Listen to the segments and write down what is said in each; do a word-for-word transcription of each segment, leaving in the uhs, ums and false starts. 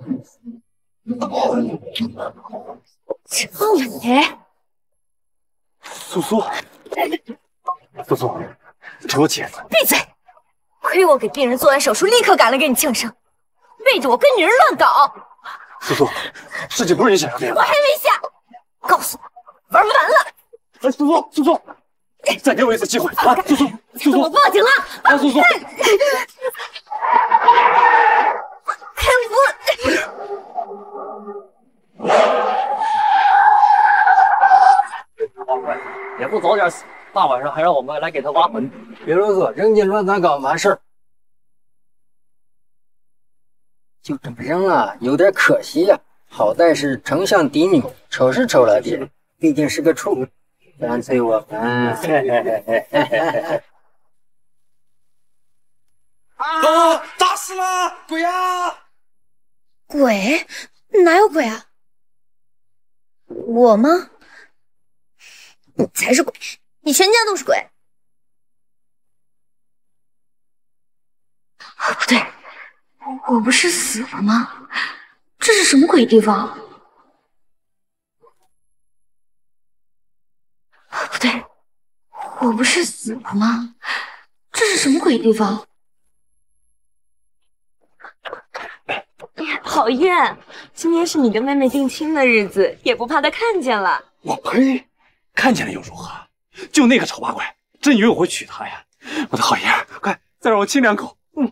赵磊， 苏苏，苏苏，给我解释。 闭嘴！亏我给病人做完手术，立刻赶来给你庆生，背着我跟女人乱搞。 苏苏，事情不是你想象那样。 我还没下，告诉我，玩完了。 哎，苏苏，苏苏，再给我一次机会啊！苏苏，苏苏， 我报警了！ 啊，苏苏。 开我！ 也不早点死，大晚上还让我们来给他挖坟。 别啰嗦，扔进乱葬岗完事儿。就这么扔了，有点可惜呀、啊。好在是丞相嫡女，丑是丑了点，毕竟是个处。干脆我们…… 啊！打死了！鬼啊！ 鬼？哪有鬼啊？我吗？你才是鬼！你全家都是鬼！不对，我不是死了吗？这是什么鬼地方？不对，我不是死了吗？这是什么鬼地方？ 讨厌！今天是你跟妹妹定亲的日子，也不怕她看见了。 我呸！看见了又如何？就那个丑八怪，真以为我会娶她呀？我的好爷儿，快再让我亲两口！嗯。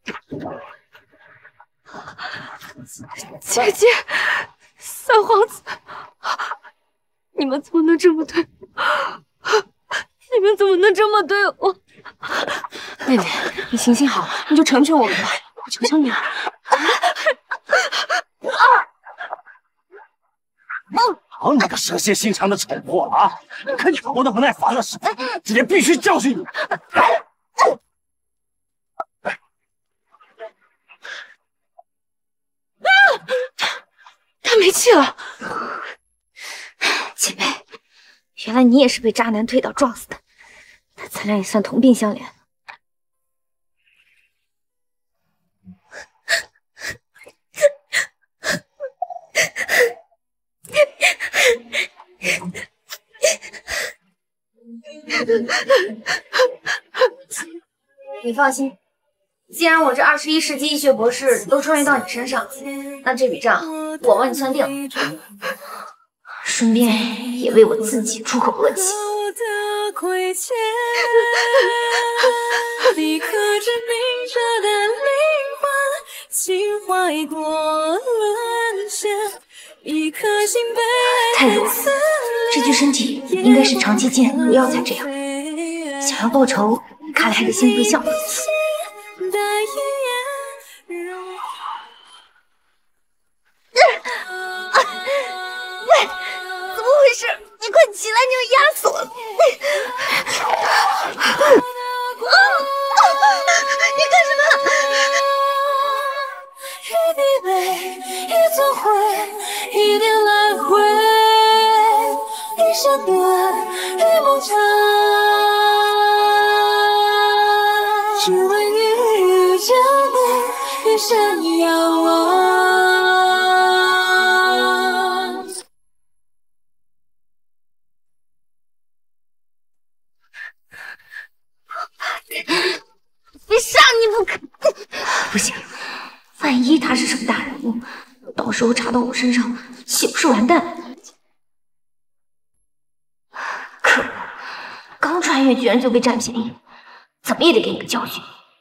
姐姐，三皇子，你们怎么能这么对？你们怎么能这么对我？妹妹，你行行好，你就成全我们吧，我求求你了。 好你个蛇蝎心肠的丑货啊！看你活得不耐烦了是吧？今天必须教训你！ 他没气了。姐妹，原来你也是被渣男推倒撞死的，那咱俩也算同病相怜。你放心，既然我这二十一世纪医学博士都穿越到你身上，那这笔账我帮你算定，顺便也为我自己出口恶气。 你可知明着的灵魂，情怀多沦陷，一颗心被太弱了，这具身体应该是长期禁毒药才这样。想要报仇，看来还得先跪相府。喂，怎么回事？你快起来，你要压死我了！你干什么？ 一滴泪，一座灰，一点来回，一闪短，一梦长，只为你遇见你，一生遥望。 非杀你不可！不行，万一他是什么大人物，到时候查到我身上，岂不是完蛋？可恶，刚穿越居然就被占便宜，怎么也得给你个教训。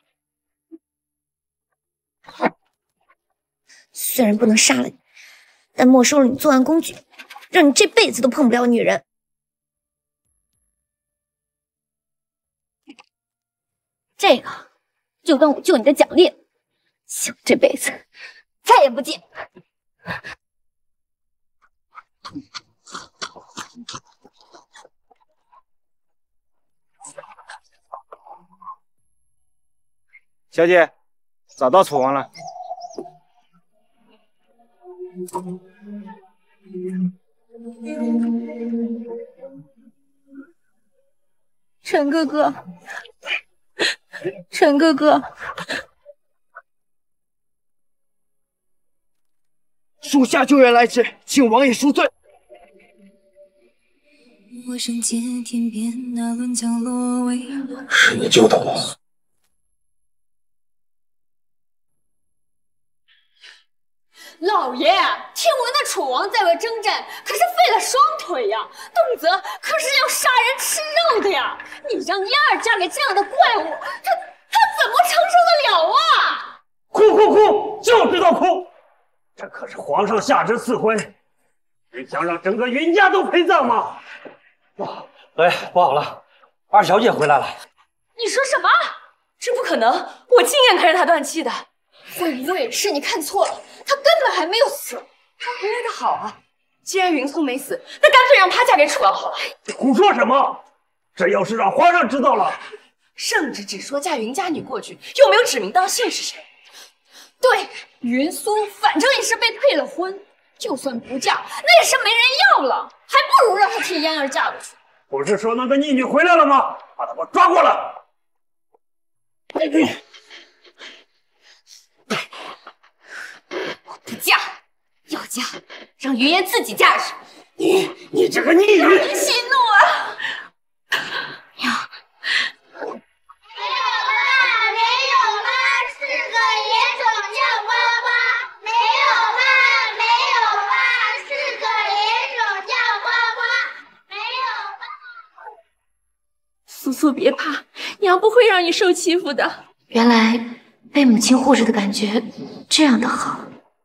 虽然不能杀了你，但没收了你作案工具，让你这辈子都碰不了女人。这个就当我救你的奖励，希望这辈子再也不见。 小姐，找到楚王了。 陈哥哥，陈哥哥， 属下救援来迟，请王爷恕罪。 我生借天边那轮角落为我。 是你救的我。 老爷，听闻那楚王在外征战，可是废了双腿呀，动辄可是要杀人吃肉的呀！你让嫣儿嫁给这样的怪物，她她怎么承受得了啊？ 哭哭哭，就知道哭！这可是皇上下旨赐婚，你想让整个云家都陪葬吗？ 哇，哎，不好了，二小姐回来了！ 你说什么？这不可能！我亲眼看着她断气的。会不会是你看错了？她根本还没有死。她回来的好啊！既然云聪没死，那干脆让她嫁给楚王好了。 你胡说什么？这要是让皇上知道了， 圣旨只说嫁云家女过去，又没有指名道姓是谁。对，云苏反正也是被退了婚，就算不嫁，那也是没人要了，还不如让她替嫣儿嫁过去。 不是说那个逆女回来了吗？把她给我抓过来！ 我不嫁，要嫁让云烟自己嫁去。 你你这个逆女！ 你息怒啊！ 呀， 没有啦，没有啦，是个野种叫呱呱。没有啦，没有啦，是个野种叫呱呱。没有啦。 苏苏别怕，娘不会让你受欺负的。 原来被母亲护着的感觉这样的好。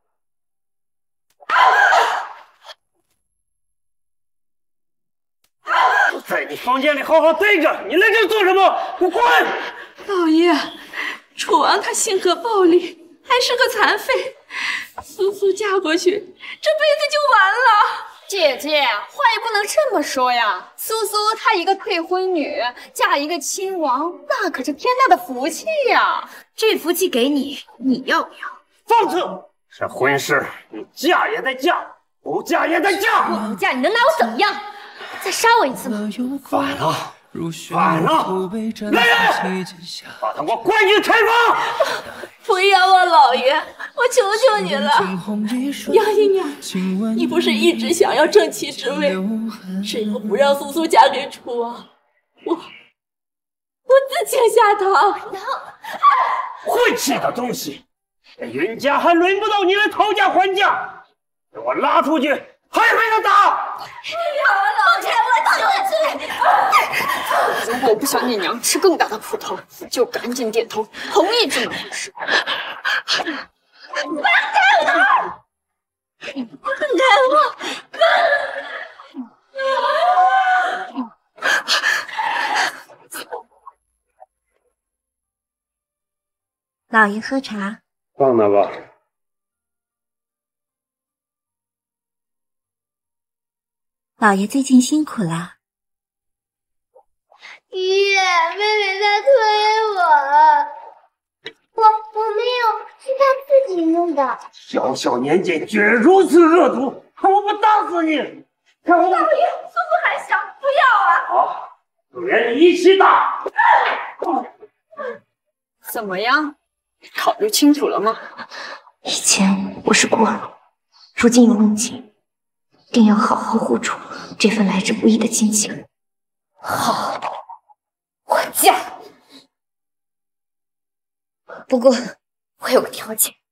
我在你房间里好好待着，你来这做什么？给我滚！ 老爷，楚王他性格暴戾，还是个残废，苏苏嫁过去，这辈子就完了。姐姐，话也不能这么说呀。苏苏她一个退婚女，嫁一个亲王，那可是天大的福气呀。 这福气给你，你要不要？ 放肆！这婚事你嫁也得嫁，不嫁也得嫁。 我不嫁，你能拿我怎么样？再杀我一次吗？ 反了，反了！来人，把他给我关进柴房！ 不要啊，老爷，我求求你了！杨姨娘，你不是一直想要正妻之位，只要不让苏苏嫁给楚王，我我自请下堂。 晦气的东西！这云家还轮不到你来讨价还价，给我拉出去！还没有打！ 放开我，放开！如果我不想你娘吃更大的苦头，就赶紧点头同意这门婚事。放开我！放开我！ 老爷喝茶。 放那吧。 老爷最近辛苦了。 爷，妹妹在推我，我我没有，是她自己弄的。 小小年纪居然如此恶毒，看我不打死你！看我！ 老爷，苏苏还小，不要啊！ 好，就连你一起打。 怎么样？考虑清楚了吗？ 以前我是过路，如今有母亲，定要好好护住这份来之不易的亲情。 好，我嫁。不过我有个条件，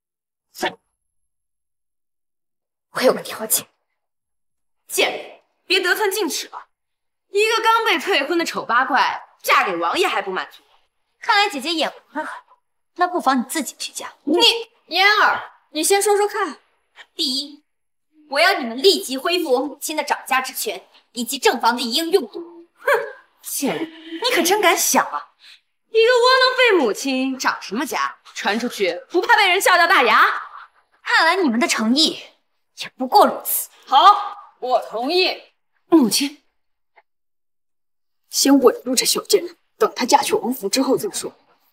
我有个条件，贱，别得寸进尺了。一个刚被退婚的丑八怪，嫁给王爷还不满足？ 看来姐姐眼红了，那不妨你自己去嫁。 你嫣儿，你先说说看。 第一，我要你们立即恢复我母亲的掌家之权，以及正房的一应用度。 哼，贱人，你可真敢想啊！一个窝囊废母亲掌什么家？传出去不怕被人笑掉大牙？ 看来你们的诚意也不过如此。 好，我同意。母亲，先稳住这小贱人，等她嫁去王府之后再说。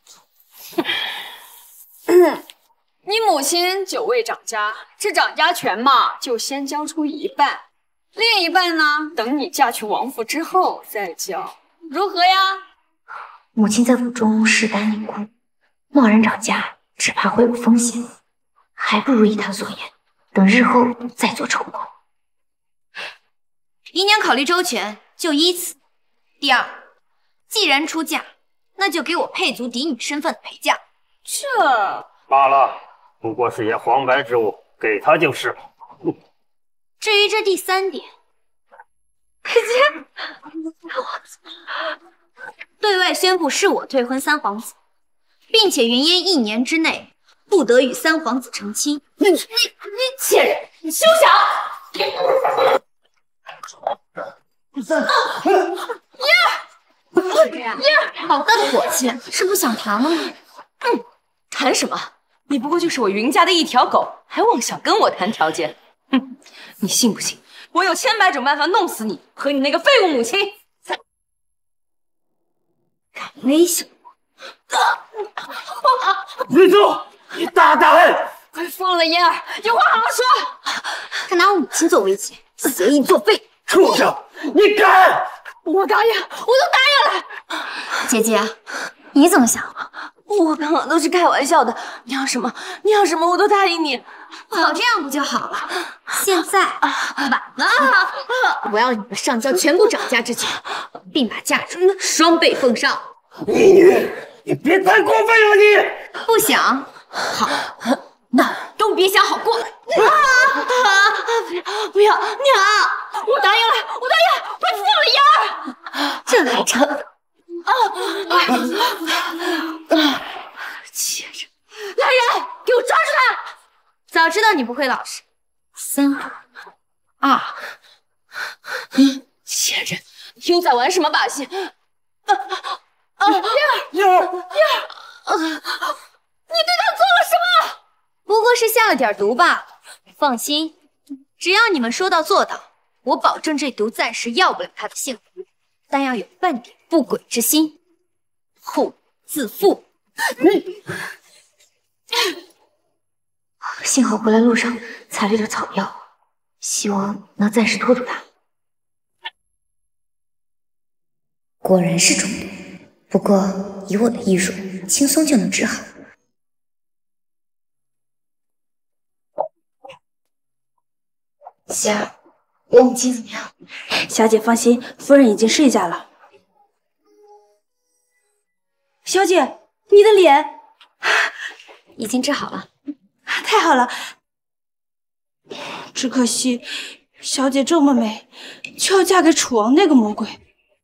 嗯，你母亲久未掌家，这掌家权嘛，就先交出一半，另一半呢，等你嫁去王府之后再交，如何呀？ 母亲在府中势单力孤，贸然掌家，只怕会有风险，还不如依她所言， 等日后再做筹谋。姨娘考虑周全，就依此。第二，既然出嫁，那就给我配足嫡女身份的陪嫁。 这罢了，不过是些黄白之物，给他就是了。嗯、 至于这第三点，可姐，对外宣布是我退婚三皇子，并且云烟一年之内不得与三皇子成亲。你你你贱人，你休想！ 三燕儿，燕儿，好大的火气，是不想谈了吗？ 嗯，谈什么？你不过就是我云家的一条狗，还妄想跟我谈条件？哼，你信不信？我有千百种办法弄死你和你那个废物母亲！ 敢威胁我！云宗，你大胆！ 快放了燕儿，有话好好说！ 他拿我母亲做威胁，协议作废！ 畜生，你敢！ 我答应，我都答应了。 姐姐，你怎么想？ 我刚刚都是开玩笑的，你要什么，你要什么，我都答应你。 早这样不就好了？现在晚了，我要你们上交全部涨价之钱，并把价值双倍奉上。 你女，你别太过分了，你不想？好，那都别想好过。啊不要不要，娘，我答应了，我答应了，快放了燕儿。 这来着。啊！ 贱人，来人，给我抓住他！ 早知道你不会老实。三二一，贱人，又在玩什么把戏？啊啊！燕儿， 燕儿， 燕儿，啊！你对他做了什么？ 不过是下了点毒罢了。放心，只要你们说到做到，我保证这毒暂时要不了他的性命。但要有半点不轨之心，后自负。嗯，幸好回来路上采了点草药，希望能暂时拖住他。果然是中毒，不过以我的医术，轻松就能治好。 喜儿，我母亲怎么样？ 小姐放心，夫人已经睡下了。小姐，你的脸已经治好了， 太好了。只可惜，小姐这么美，却要嫁给楚王那个魔鬼。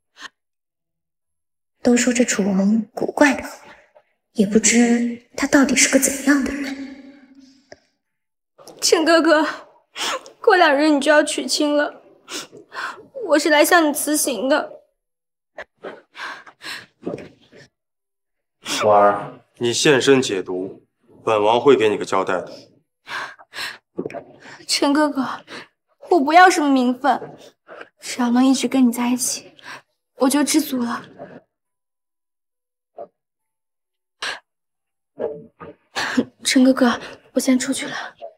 都说这楚王古怪的很，也不知他到底是个怎样的人。 陈哥哥，过两日你就要娶亲了，我是来向你辞行的。 婉儿，你现身解毒，本王会给你个交代的。 陈哥哥，我不要什么名分，只要能一直跟你在一起，我就知足了。陈哥哥，我先出去了。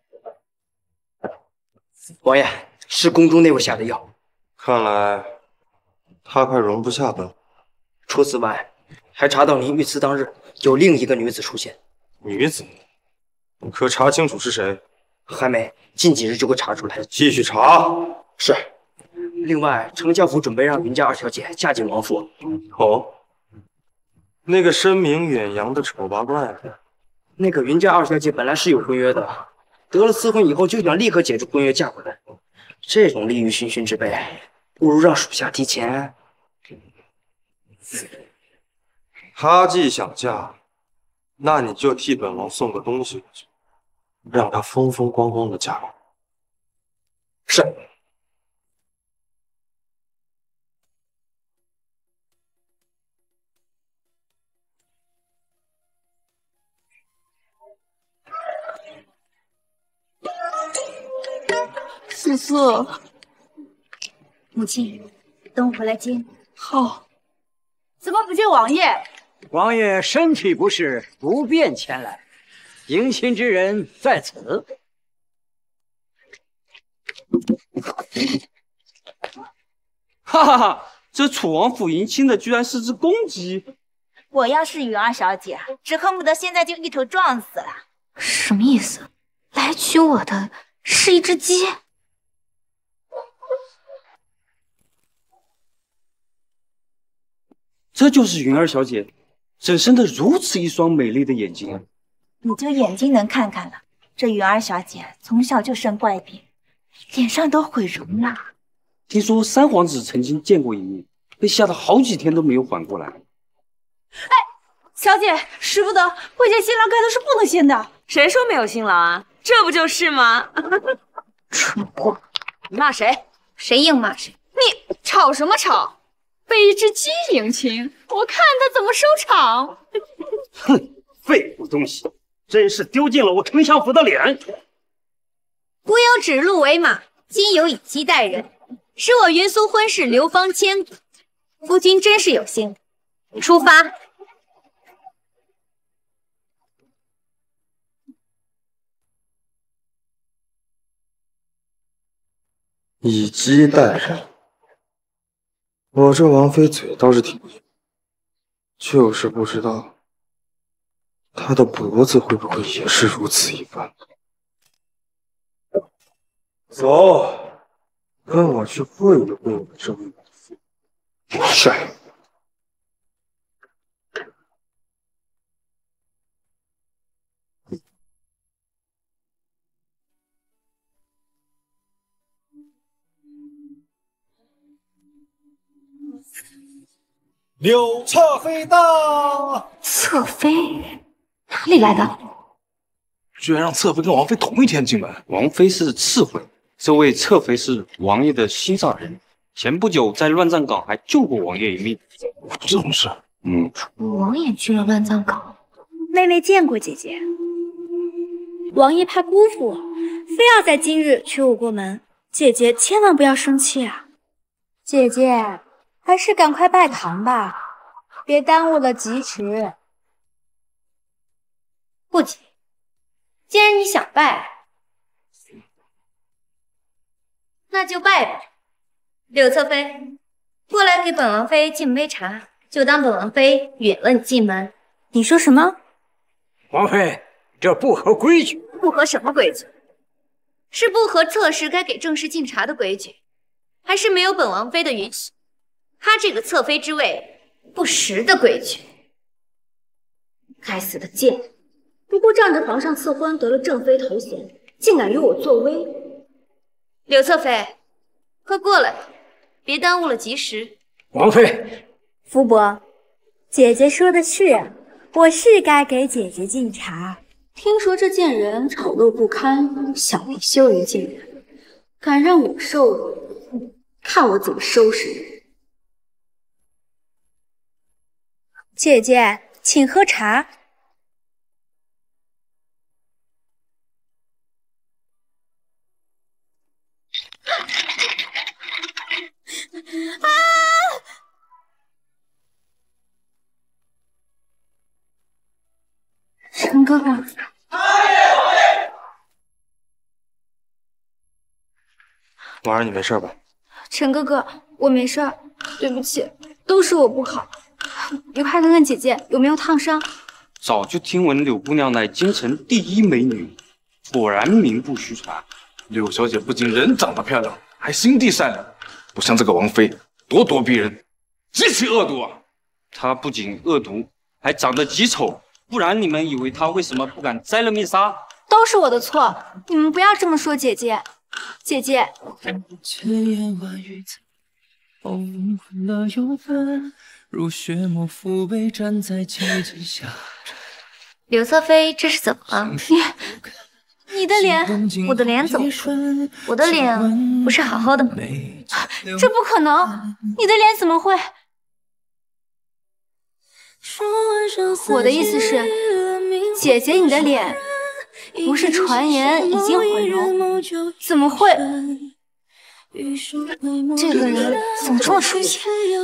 王爷，是宫中那位下的药。 看来他快容不下本王。 除此外，还查到您遇刺当日有另一个女子出现。 女子？可查清楚是谁？ 还没，近几日就会查出来。 继续查。 是。另外，丞相府准备让云家二小姐嫁进王府。 哦，那个声名远扬的丑八怪。 那个云家二小姐本来是有婚约的，得了赐婚以后就想立刻解除婚约嫁过来。这种利欲熏心之辈，不如让属下提前。 她既想嫁，那你就替本王送个东西过去，让她风风光光的嫁过来。 是。 思思， 母亲，等我回来接你。 好。 怎么不见王爷？ 王爷身体不适，不便前来，迎亲之人在此。 哈哈哈！这楚王府迎亲的居然是只公鸡。 我要是云儿小姐，只恨不得现在就一头撞死了。 什么意思？来娶我的是一只鸡。 这就是云儿小姐，怎生的如此一双美丽的眼睛啊！ 你就眼睛能看看了。这云儿小姐从小就生怪病，脸上都毁容了。 听说三皇子曾经见过一面，被吓得好几天都没有缓过来。 哎，小姐，使不得，会见新郎盖头是不能掀的。 谁说没有新郎啊？这不就是吗？ 蠢货！ 你骂谁？ 谁硬骂谁。 你吵什么吵？被一只鸡迎亲，我看他怎么收场！ 哼，废物东西，真是丢尽了我丞相府的脸！ 古有指鹿为马，今有以鸡待人，使我云苏婚事流芳千古。夫君真是有心，出发。 以鸡待人，我这王妃嘴倒是挺硬，就是不知道她的脖子会不会也是如此一般。走，跟我去会一会我这位王妃。帅。 柳侧妃到。 侧妃哪里来的？ 居然让侧妃跟王妃同一天进门。 王妃是次妃，这位侧妃是王爷的心上人，前不久在乱葬岗还救过王爷一命。 这种事， 嗯， 王爷去了乱葬岗。 妹妹见过姐姐。王爷怕辜负我，非要在今日娶我过门，姐姐千万不要生气啊！姐姐，还是赶快拜堂吧，别耽误了吉时。 不急，既然你想拜，那就拜吧。柳侧妃，过来给本王妃敬杯茶，就当本王妃允了你进门。 你说什么？ 王妃，这不合规矩。 不合什么规矩？是不合侧室该给正室敬茶的规矩，还是没有本王妃的允许，她这个侧妃之位不实的规矩？该死的贱人！不过仗着皇上赐婚得了正妃头衔，竟敢与我作威。柳侧妃，快过来，别耽误了吉时。 王妃， 福伯，姐姐说的是，我是该给姐姐敬茶。听说这贱人丑陋不堪，小人羞于见人，敢让我受辱，看我怎么收拾你！姐姐，请喝茶。啊！ 陈哥哥， 婉儿，你没事吧？ 陈哥哥，我没事儿，对不起，都是我不好。你快看看姐姐有没有烫伤。 早就听闻柳姑娘乃京城第一美女，果然名不虚传。 柳小姐不仅人长得漂亮，还心地善良，不像这个王妃咄咄逼人，极其恶毒啊！ 她不仅恶毒，还长得极丑。不然你们以为他为什么不敢摘了面纱？ 都是我的错，你们不要这么说姐姐。姐姐， 柳侧妃，这是怎么了？ 你你的脸， 我的脸怎么了？我的脸不是好好的吗？ 这不可能，你的脸怎么会？我的意思是，姐姐，你的脸不是传言已经毁容，怎么会？这个人怎么这么熟悉？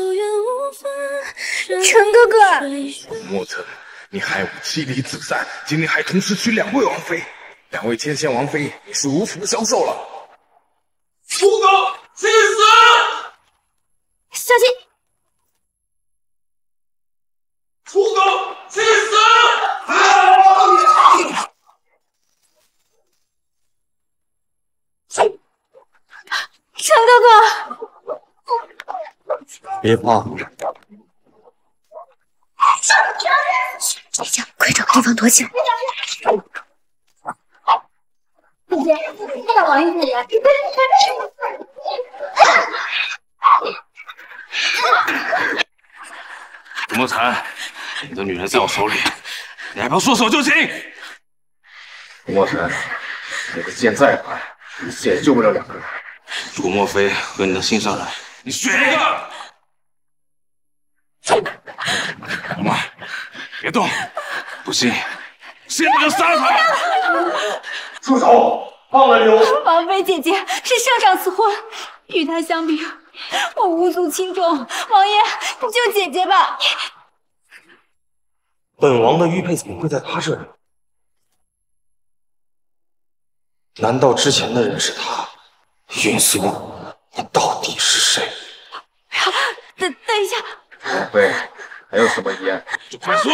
陈哥哥， 莫特，你害我妻离子散，今天还同时娶两位王妃，两位天仙王妃，你是无福消受了。出狗去死！ 小心！ 出狗去死！ 哥， 别怕， 姐姐，快找个地方躲起来。姐姐，快找王爷姐姐。 楚墨禅，你的女人在我手里，你还不要说手就擒！楚墨尘，你的剑再快，也救不了两个人。楚墨飞和你的心上人，你选一个。老妈，别动，不信，现在就杀了他！ 住手！放了牛！ 王妃姐姐是圣上赐婚，与她相比，我无足轻重。王爷，你救姐姐吧！ 本王的玉佩怎么会在他这里？难道之前的人是他？云苏，你到底是谁？ 等等一下， 王妃，还有什么遗言？就快说！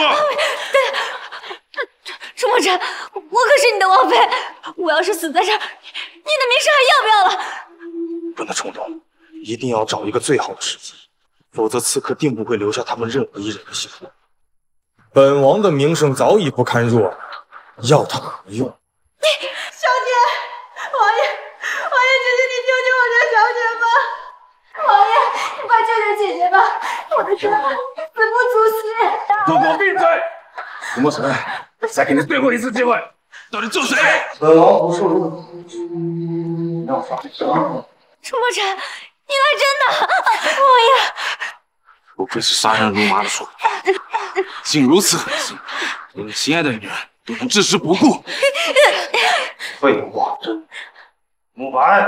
楚墨尘，我可是你的王妃，我要是死在这儿，你的名声还要不要了？ 不能冲动，一定要找一个最好的时机，否则刺客定不会留下他们任何一人的性命。本王的名声早已不堪入耳，要他何用？ 小姐，王爷，王爷，求求你救救我这小姐吧！王爷，你快救救姐姐吧！我的真爱死不足惜。 都给我闭嘴！楚墨尘，再给你最后一次机会，到底救谁？ 本王不受辱，你要耍什么？ 楚墨尘，你来真的！王爷， 不愧是杀人如麻的术，竟如此狠心，连你心爱的女人都能置之不顾。 废话，慕白，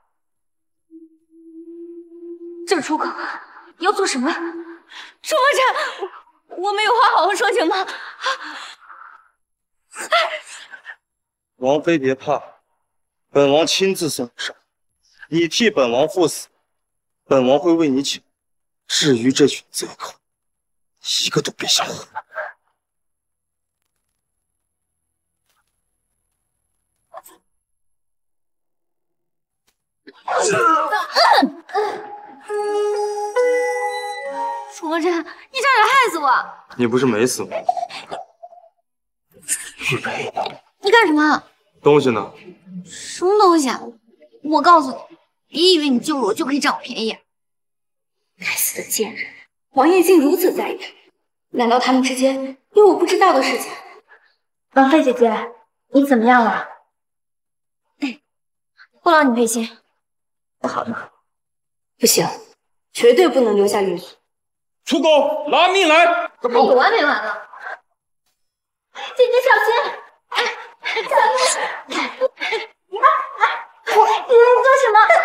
这楚可可要做什么？楚墨尘，我我们有话好好说行吗？ 王妃别怕，本王亲自送你上。你替本王赴死，本王会为你请。至于这群贼寇，一个都别想活。 楚墨尘，你差点害死我！ 你不是没死吗？玉佩呢？ 你干什么？ 东西呢？ 什么东西啊？我告诉你，别以为你救了我就可以占我便宜。 该死的贱人！王爷竟如此在意他，难道他们之间有我不知道的事情？ 王妃姐姐，你怎么样了？不劳你费心。 不好了，不行，绝对不能留下玉素。 出宫拿命来！ 还有完没完了？姐姐小心！哎，小心！我，你在做什么？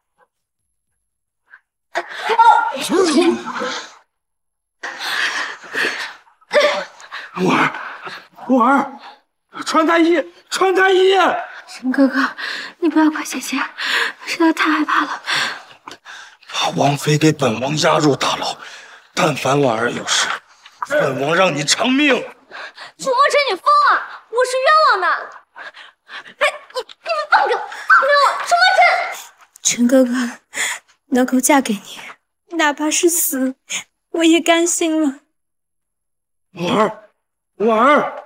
婉儿，婉儿，穿太医，穿太医！ 沈哥哥，你不要怪姐姐，实在太害怕了。 把王妃给本王押入大牢，但凡婉儿有事，本王让你偿命。 楚墨尘，你疯了！我是冤枉的！哎，你你们放开我，放开我！楚墨尘， 陈哥哥能够嫁给你，哪怕是死，我也甘心了。 婉儿，婉儿，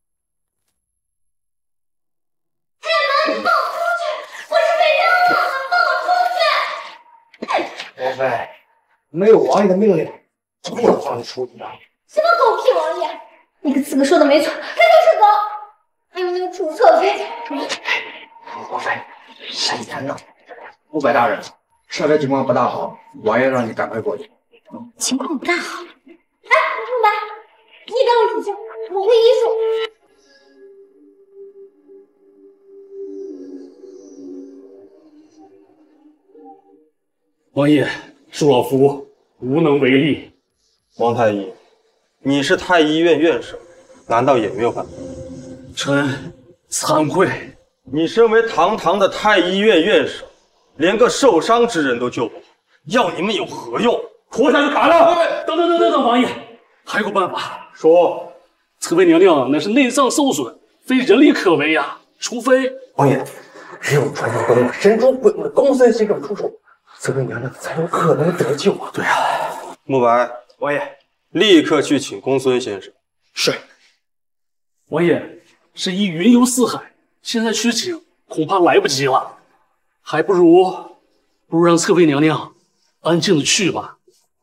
开门，放我出去！我是被冤枉的，放我出去！ 王妃，没有王爷的命令，不能放你出去的。 什么狗屁王爷！那个刺客说的没错，他就是狗。还有那个楚侧妃， 王妃，慎言呢。五百大人，设备情况不大好，王爷让你赶快过去。 情况不大好。哎，慕白，你跟我一起去，我会医术。 王爷，恕老夫无能为力。 王太医，你是太医院院士，难道也没有办法？ 臣惭愧。 你身为堂堂的太医院院士，连个受伤之人都救不好，要你们有何用？ 拖下去砍了！等等等等等，王爷，还有个办法。说，此位娘娘乃是内脏受损，非人力可为呀。除非王爷，只有传承本我神出鬼没的公孙先生出手， 这位娘娘才有可能得救啊！ 对啊， 慕白， 王爷， 立刻去请公孙先生。 是。王爷，这一云游四海，现在去请恐怕来不及了，还不如不如让侧妃娘娘安静的去吧。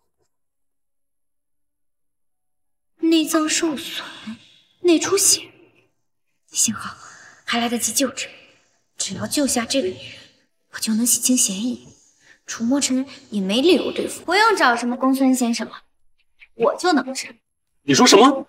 内脏受损，内出血，幸好还来得及救治。只要救下这个女人，我就能洗清嫌疑。楚墨尘也没理由对付，不用找什么公孙先生了，我就能治。 你说什么？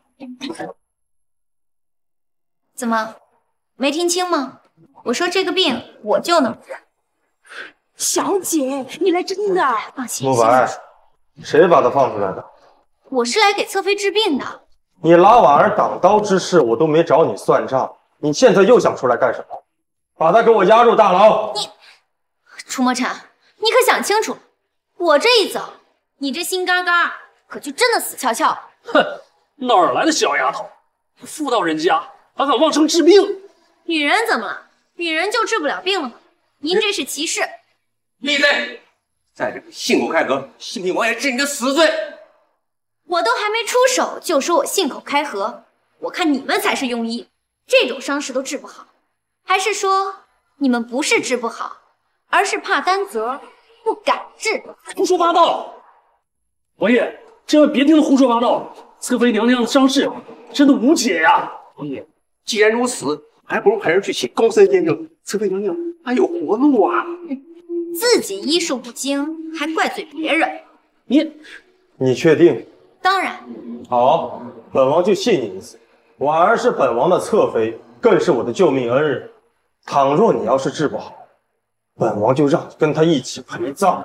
怎么，没听清吗？我说这个病我就能治。 小姐，你来真的？ 放心， 慕白，谁把他放出来的？ 我是来给侧妃治病的。 你拉婉儿挡刀之事，我都没找你算账，你现在又想出来干什么？把他给我押入大牢！ 你，楚墨尘，你可想清楚，我这一走，你这心肝肝可就真的死翘翘。 哼，哪儿来的小丫头？妇道人家还敢妄称治病？ 女人怎么了？女人就治不了病了吗？您这是歧视！ 闭嘴！在这里信口开河，信平王爷治你的死罪。 我都还没出手，就说我信口开河，我看你们才是庸医，这种伤势都治不好，还是说你们不是治不好，而是怕担责，不敢治？ 胡说八道！王爷，千万别听他胡说八道，侧妃娘娘的伤势真的无解呀！ 王爷，既然如此，还不如派人去请公孙先生，侧妃娘娘还有活路啊！ 自己医术不精，还怪罪别人， 你你确定？ 当然。 好，本王就信你一次。婉儿是本王的侧妃，更是我的救命恩人。倘若你要是治不好，本王就让你跟他一起陪葬。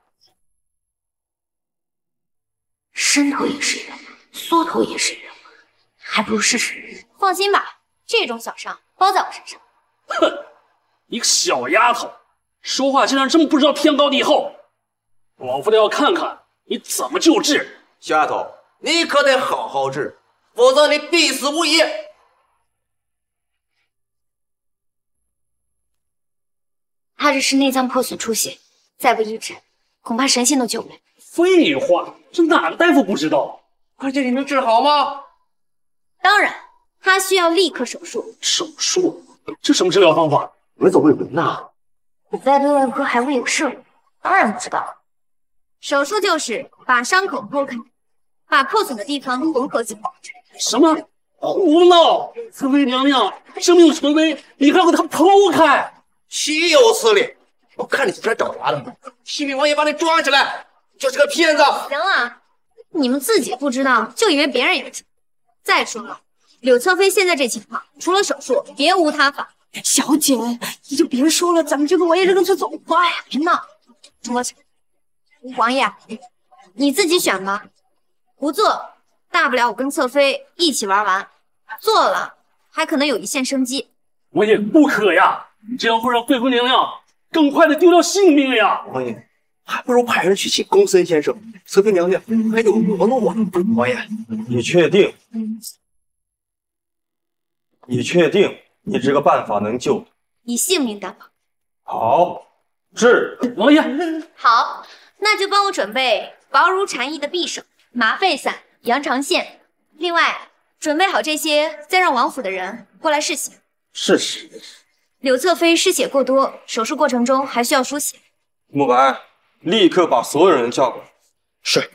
伸头也是人，缩头也是人，还不如试试。放心吧，这种小伤包在我身上。 哼，一个小丫头，说话竟然这么不知道天高地厚！老夫倒要看看你怎么救治。 小丫头，你可得好好治，否则你必死无疑。 他这是内脏破损出血，再不医治，恐怕神仙都救不了。 废话，这哪个大夫不知道？ 而且你能治好吗？ 当然，他需要立刻手术。 手术？这什么治疗方法？ 闻所未闻呐！ 外公外婆还未有事，当然不知道。手术就是把伤口剖开，把破损的地方缝合起来。 什么？胡闹！侧妃娘娘生命垂危，你还要给她剖开？ 岂有此理！我看你是来找茬的，西平王爷把你抓起来，就是个骗子！ 行了，你们自己不知道，就以为别人也知道。再说了，柳侧妃现在这情况，除了手术，别无他法。 小姐，你就别说了，咱们就跟王爷这个去走吧。 哎呀，别闹！楚墨尘，王爷，你自己选吧。不做，大不了我跟侧妃一起玩完；做了，还可能有一线生机。 王爷不可呀，这样会让贵妃娘娘更快的丢掉性命呀！ 王爷，还不如派人去请公孙先生，侧妃娘娘还有活路啊！王爷， 你确定？你确定你这个办法能救？ 以性命担保。 好，治！ 王爷， 好，那就帮我准备薄如蝉翼的匕首、麻沸散、羊肠线，另外准备好这些，再让王府的人过来试血。 试试。 柳侧妃失血过多，手术过程中还需要输血。 慕白，立刻把所有人叫过来。 是。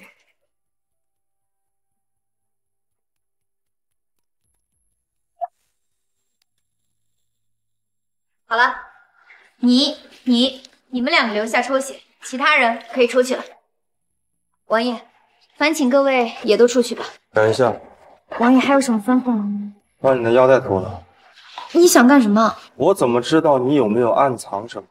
好了，你、你、你们两个留下抽血，其他人可以出去了。王爷，烦请各位也都出去吧。 等一下， 王爷还有什么吩咐吗？ 把你的腰带脱了。 你想干什么？ 我怎么知道你有没有暗藏什么？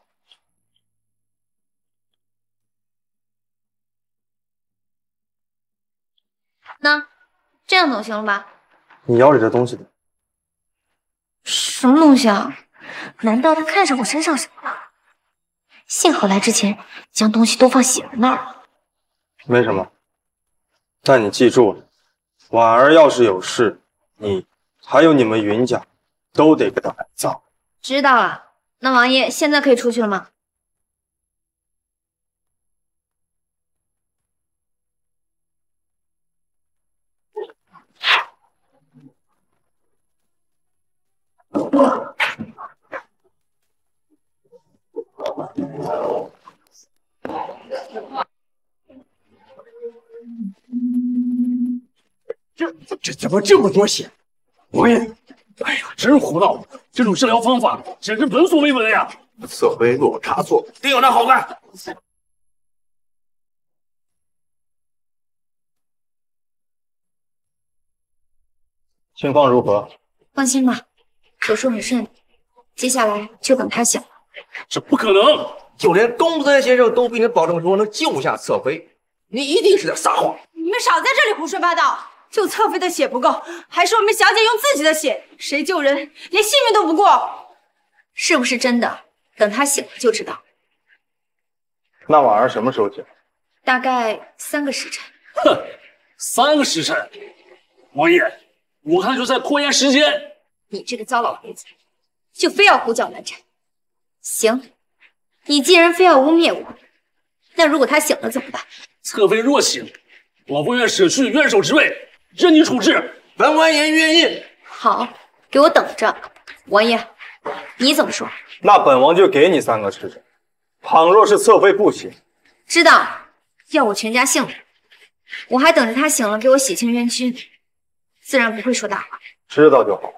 那这样总行了吧？ 你腰里的东西呢？ 什么东西啊？难道他看上我身上什么了？幸好来之前将东西都放喜儿那儿了。 没什么，但你记住了，婉儿要是有事，你还有你们云家都得给她埋葬。 知道了。那王爷现在可以出去了吗？ 这这怎么这么多血？王爷，哎呀，真胡闹！这种治疗方法简直闻所未闻呀！ 侧妃若差错，定有他好看。 情况如何？ 放心吧，手术很顺利，接下来就等他醒了。 这不可能！ 就连公孙先生都给你保证说能救下侧妃，你一定是在撒谎。 你们少在这里胡说八道！就侧妃的血不够，还说我们小姐用自己的血，谁救人连性命都不顾？ 是不是真的？等他醒了就知道。 那婉儿什么时候醒？ 大概三个时辰。 哼，三个时辰！王爷，我看就再拖延时间。 你这个糟老头子，就非要胡搅蛮缠。行，你既然非要污蔑我，那如果他醒了怎么办？ 侧妃若醒，老夫愿舍去院守之位，任你处置。 本王也愿意。 好，给我等着。王爷，你怎么说？ 那本王就给你三个时辰。倘若是侧妃不醒， 知道，要我全家性命。我还等着他醒了给我洗清冤屈，自然不会说大话。 知道就好。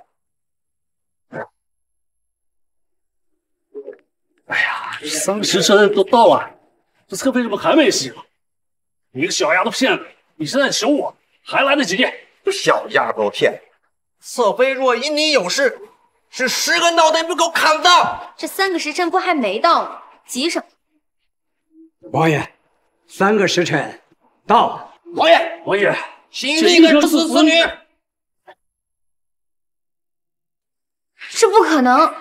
哎呀，三个时辰都到了，这侧妃怎么还没醒？你个小丫头片子，你现在求我还来得及。 这小丫头片子，侧妃若因你有事，是十个脑袋不够砍的。 这三个时辰不还没到吗？急什么？ 王爷，三个时辰到了。 王爷， 王爷， 请立刻处死此女。 这不可能！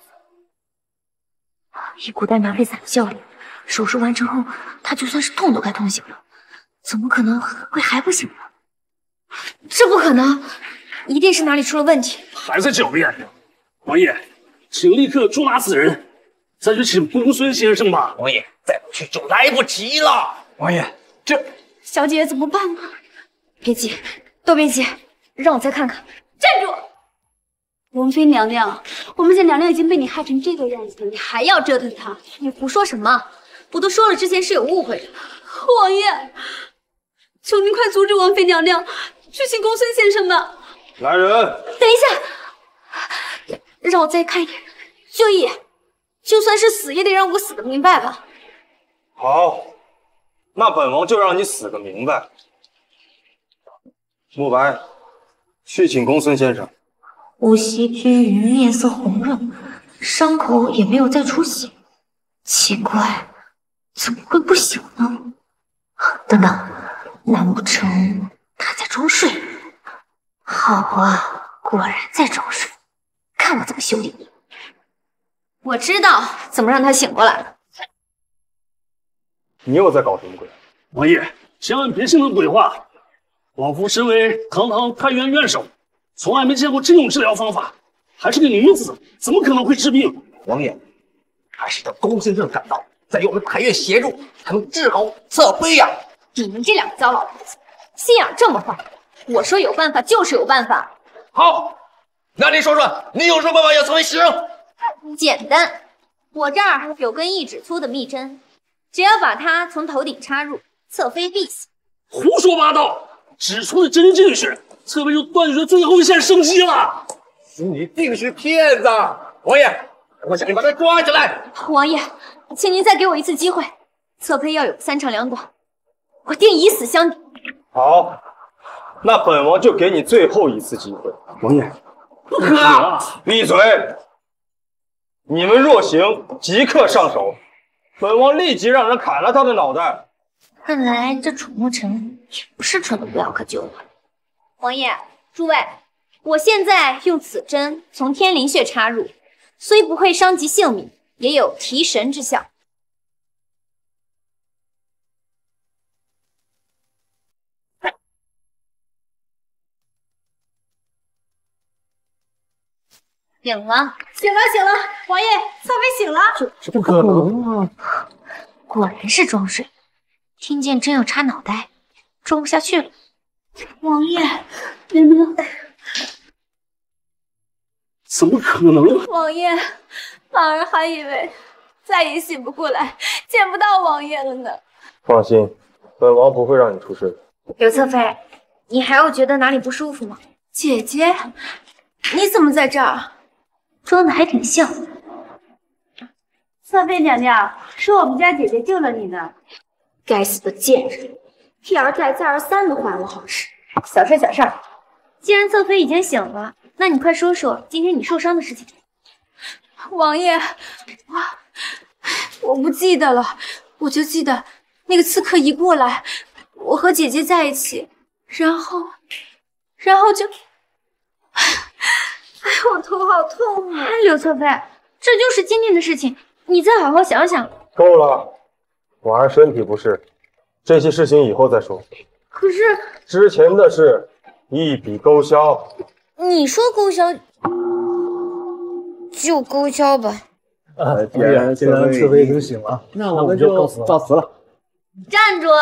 以古代麻沸散的效率，手术完成后，他就算是痛都该痛醒了，怎么可能会还不醒呢？这不可能，一定是哪里出了问题。 还在狡辩！王爷，请立刻捉拿此人，再去请公孙先生吧。 王爷，再不去就来不及了。 王爷， 这小姐怎么办呢？ 别急，都别急，让我再看看。 站住！王妃娘娘，我们家娘娘已经被你害成这个样子了，你还要折腾她？ 你胡说什么？我都说了，之前是有误会的。 王爷，求您快阻止王妃娘娘去请公孙先生吧。 来人！ 等一下，让我再看一眼。就义，就算是死也得让我死个明白吧。 好，那本王就让你死个明白。慕白，去请公孙先生。 呼吸均匀，面色红润，伤口也没有再出血。奇怪，怎么会不醒呢？等等，难不成他在装睡？好啊，果然在装睡，看我怎么修理你！我知道怎么让他醒过来了。 你又在搞什么鬼？ 王爷，千万别信那鬼话。老夫身为堂堂太原院守，从来没见过这种治疗方法，还是个女子，怎么可能会治病？ 王爷，还是等公孙胜赶到，再由我们太院协助，才能治好侧妃呀！ 你们这两个糟老头子，心眼这么坏！我说有办法就是有办法。 好，那你说说，你有什么办法要侧妃使用？ 简单，我这儿有根一指粗的密针，只要把它从头顶插入，侧妃必死。 胡说八道！指出的针进去，侧妃就断绝最后一线生机了。 你定是骗子！王爷，我想你把他抓起来。 王爷，请您再给我一次机会，侧妃要有三长两短，我定以死相抵。 好，那本王就给你最后一次机会。 王爷，不可能！闭嘴！你们若行，即刻上手，本王立即让人砍了他的脑袋。 看来这楚沐尘也不是蠢的不要可救了。王爷，诸位，我现在用此针从天灵穴插入，虽不会伤及性命，也有提神之效。醒了， 醒了，醒了！王爷，侧妃醒了。 这这不可能啊！果然是装睡。听见针要插脑袋，装不下去了。 王爷，娘娘， 怎么可能？ 王爷，婉儿还以为再也醒不过来，见不到王爷了呢。 放心，本王不会让你出事的。 柳侧妃，你还有觉得哪里不舒服吗？ 姐姐，你怎么在这儿？ 装的还挺像。 侧妃娘娘，是我们家姐姐救了你呢。 该死的贱人，一而再再而三的坏我好事。小事小事，既然侧妃已经醒了，那你快说说今天你受伤的事情。 王爷，我我不记得了，我就记得那个刺客一过来，我和姐姐在一起，然后，然后就，哎，我头好痛啊！ 柳侧妃，这就是今天的事情，你再好好想想。 够了，婉儿身体不适，这些事情以后再说。 可是之前的事一笔勾销。 你说勾销就勾销吧。 啊，既然既然侧妃已经醒了，那我们就告辞告辞了。 站住！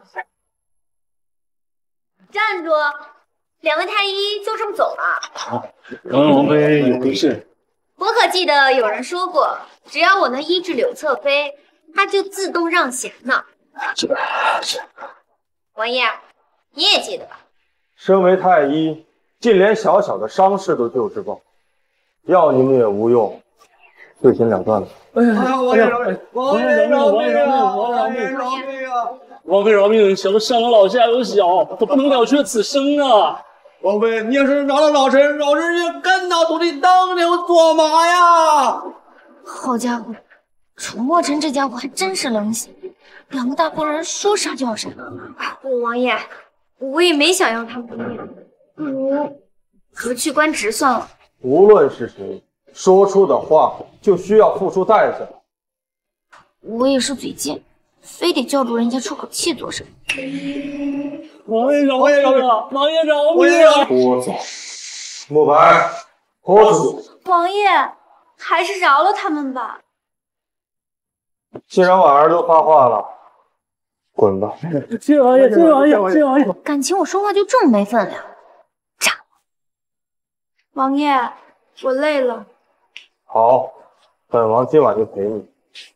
站住！两位太医就这么走了？ 好，王王妃有回事。 我可记得有人说过，只要我能医治柳侧妃，她就自动让贤呢。 这这， 王爷，你也记得吧？ 身为太医，竟连小小的伤势都救治不好，药你们也无用，就先了断了。 哎呀，王爷饶命！王爷饶命！王爷饶命！王爷饶命啊！王妃饶命！小的上有老下有小，可不能了却此生啊！ 王妃，你要是饶了老臣，老臣就干到土地当牛做马呀！ 好家伙，楚墨尘这家伙还真是冷血，两个大官人说杀就要杀。王爷，我也没想要他们的命，不如革去官职算了。 无论是谁说出的话，就需要付出代价。 我也是嘴贱，非得叫住人家出口气做什么？ 王爷饶命啊！王爷饶命啊！ 拖走，慕白，拖出去。 王爷，还是饶了他们吧。 既然婉儿都发话了，滚吧！ 谢王爷，谢王爷，谢王爷！ 感情我说话就这么没分量？炸！ 王爷，我累了。 好，本王今晚就陪你。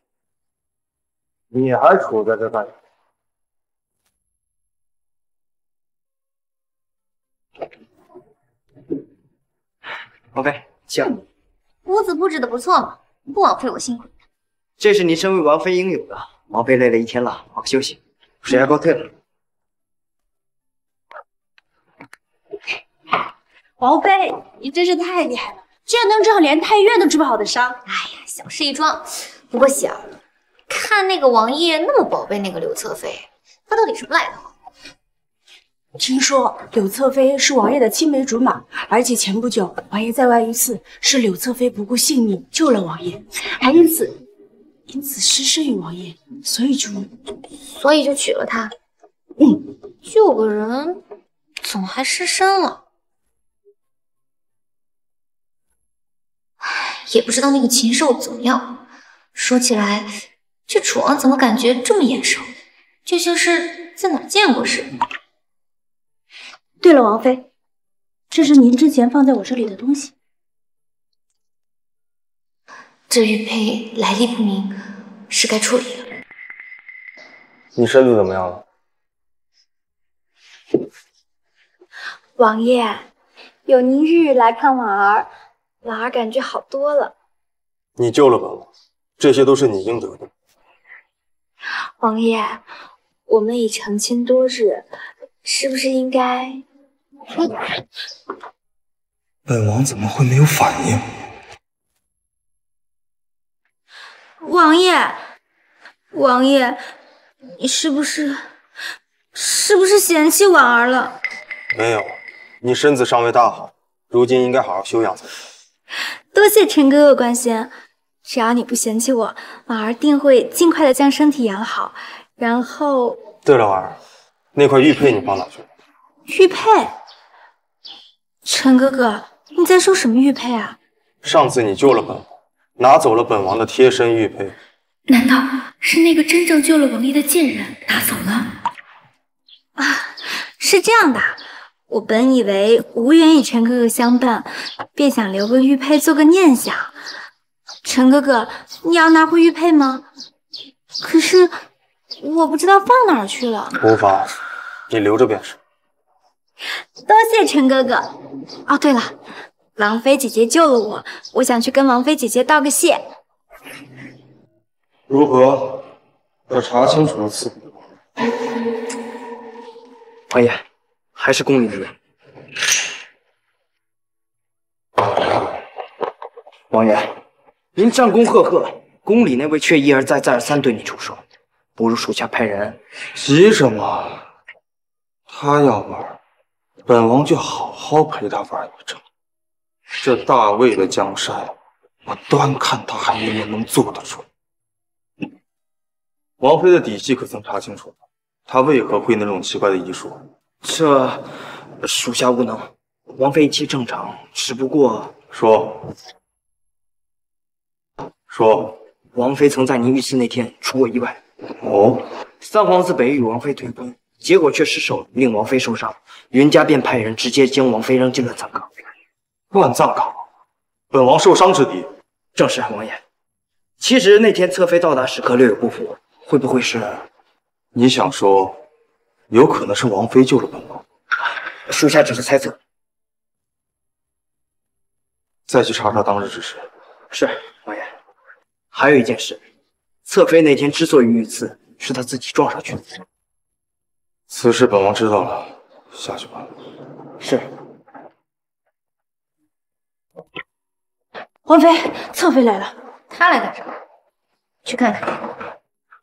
你还杵在这干什么？ 王妃，请。 屋子布置的不错嘛，不枉费我辛苦。 这是您身为王妃应有的。王妃累了一天了，好好休息。水牙膏退了。 王妃，你真是太厉害了，居然能治好连太岳都治不好的伤。 哎呀，小事一桩。不过想看那个王爷那么宝贝那个柳侧妃，她到底什么来头？ 听说柳侧妃是王爷的青梅竹马，而且前不久王爷在外遇刺，是柳侧妃不顾性命救了王爷，还因此因此失身于王爷，所以就所以就娶了她。 嗯， 救个人怎么还失身了？唉，也不知道那个禽兽怎么样。说起来，这楚王怎么感觉这么眼熟，就像是在哪见过似的。 对了，王妃，这是您之前放在我这里的东西。 这玉佩来历不明，是该处理了。 你身子怎么样了？ 王爷，有您日日来看婉儿，婉儿感觉好多了。 你救了本王，这些都是你应得的。 王爷，我们已成亲多日，是不是应该？ 本王怎么会没有反应？ 王爷，王爷，你是不是是不是嫌弃婉儿了？ 没有，你身子尚未大好，如今应该好好休养才对。 多谢陈哥哥关心，只要你不嫌弃我，婉儿定会尽快的将身体养好。然后， 对了，婉儿，那块玉佩你放哪去了？ 玉佩？陈哥哥，你在说什么玉佩啊？ 上次你救了本王，拿走了本王的贴身玉佩， 难道是那个真正救了王爷的贱人拿走了？ 啊，是这样的， 我本以为无缘与陈哥哥相伴，便想留个玉佩做个念想。陈哥哥，你要拿回玉佩吗？可是我不知道放哪儿去了。 无妨，你留着便是。 多谢陈哥哥。哦，对了，王妃姐姐救了我，我想去跟王妃姐姐道个谢。 如何？可查清楚了赐给王爷，还是宫里的人。王爷，您战功赫赫，宫里那位却一而再、再而三对你出手，不如属下派人。 急什么？他要玩，本王就好好陪他玩一场。这大魏的江山，我端看他还能不能坐得住。王妃的底细可曾查清楚？她为何会那种奇怪的医术？ 这属下无能。王妃一切正常，只不过说说， 王妃曾在您遇刺那天出过意外。 哦， 三皇子北与王妃退婚，结果却失手令王妃受伤，云家便派人直接将王妃扔进乱葬岗。 乱葬岗？本王受伤之地？ 正是王爷。其实那天侧妃到达时刻略有不符，会不会是？ 你想说，有可能是王妃救了本王？ 属下只是猜测。 再去查查当日之事。 是，王爷。还有一件事，侧妃那天之所以遇刺，是她自己撞上去的。 此事本王知道了，下去吧。 是。 王妃，侧妃来了。 她来干什么？去看看。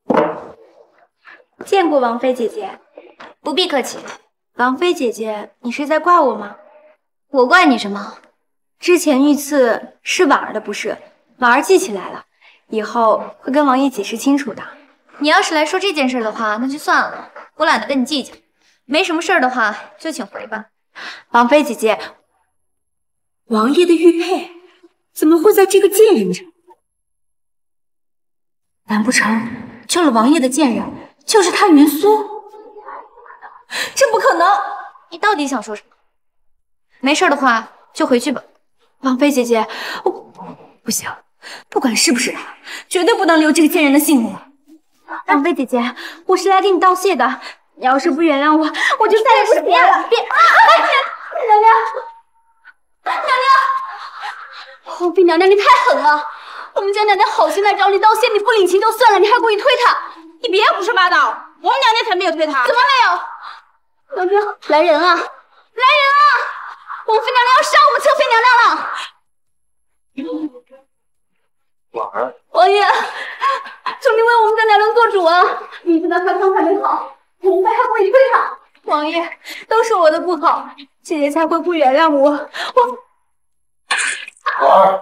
见过王妃姐姐。 不必客气。 王妃姐姐，你是在怪我吗？ 我怪你什么？ 之前遇刺是婉儿的不是，婉儿记起来了，以后会跟王爷解释清楚的。 你要是来说这件事的话，那就算了，我懒得跟你计较。没什么事的话，就请回吧。 王妃姐姐， 王爷的玉佩怎么会在这个贱人这？难不成救了王爷的贱人就是他云苏？这不可能！ 你到底想说什么？没事的话就回去吧。 王妃姐姐，我不行，不管是不是他，绝对不能留这个贱人的性命。 王妃姐姐，我是来给你道谢的，你要是不原谅我，我就再也不死了。别！啊！ 娘娘，娘娘，皇妃娘娘，你太狠了！我们家娘娘好心来找你道谢，你不领情就算了，你还故意推她，你别胡说八道！我娘娘才没有推她，怎么没有？娘娘，来人啊！来人啊！王妃娘娘要杀我们侧妃娘娘了！ 婉儿， 王爷，求你为我们家娘娘做主啊！你知道她刚才没好，王妃还故意推她。王爷，都是我的不好，姐姐才会不原谅我。我婉儿，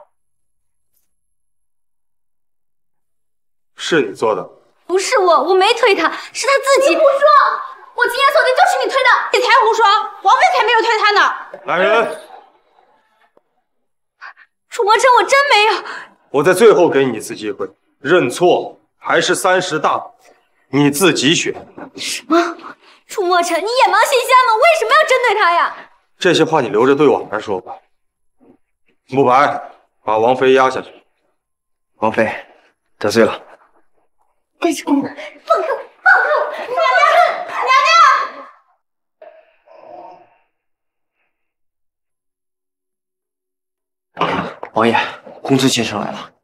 是你做的？ 不是我，我没推她，是她自己。你胡说！我亲眼所见就是你推的，你才胡说！王妃才没有推她呢。 来人！ 楚墨琛，我真没有。 我在最后给你一次机会，认错还是三十大板，你自己选。 什么？楚墨琛，你眼盲心瞎吗？为什么要针对他呀？ 这些话你留着对婉儿说吧。慕白，把王妃押下去。 王妃得罪了。 干什么？放开我！放开我！娘娘，娘娘！ 王爷，公子先生来了。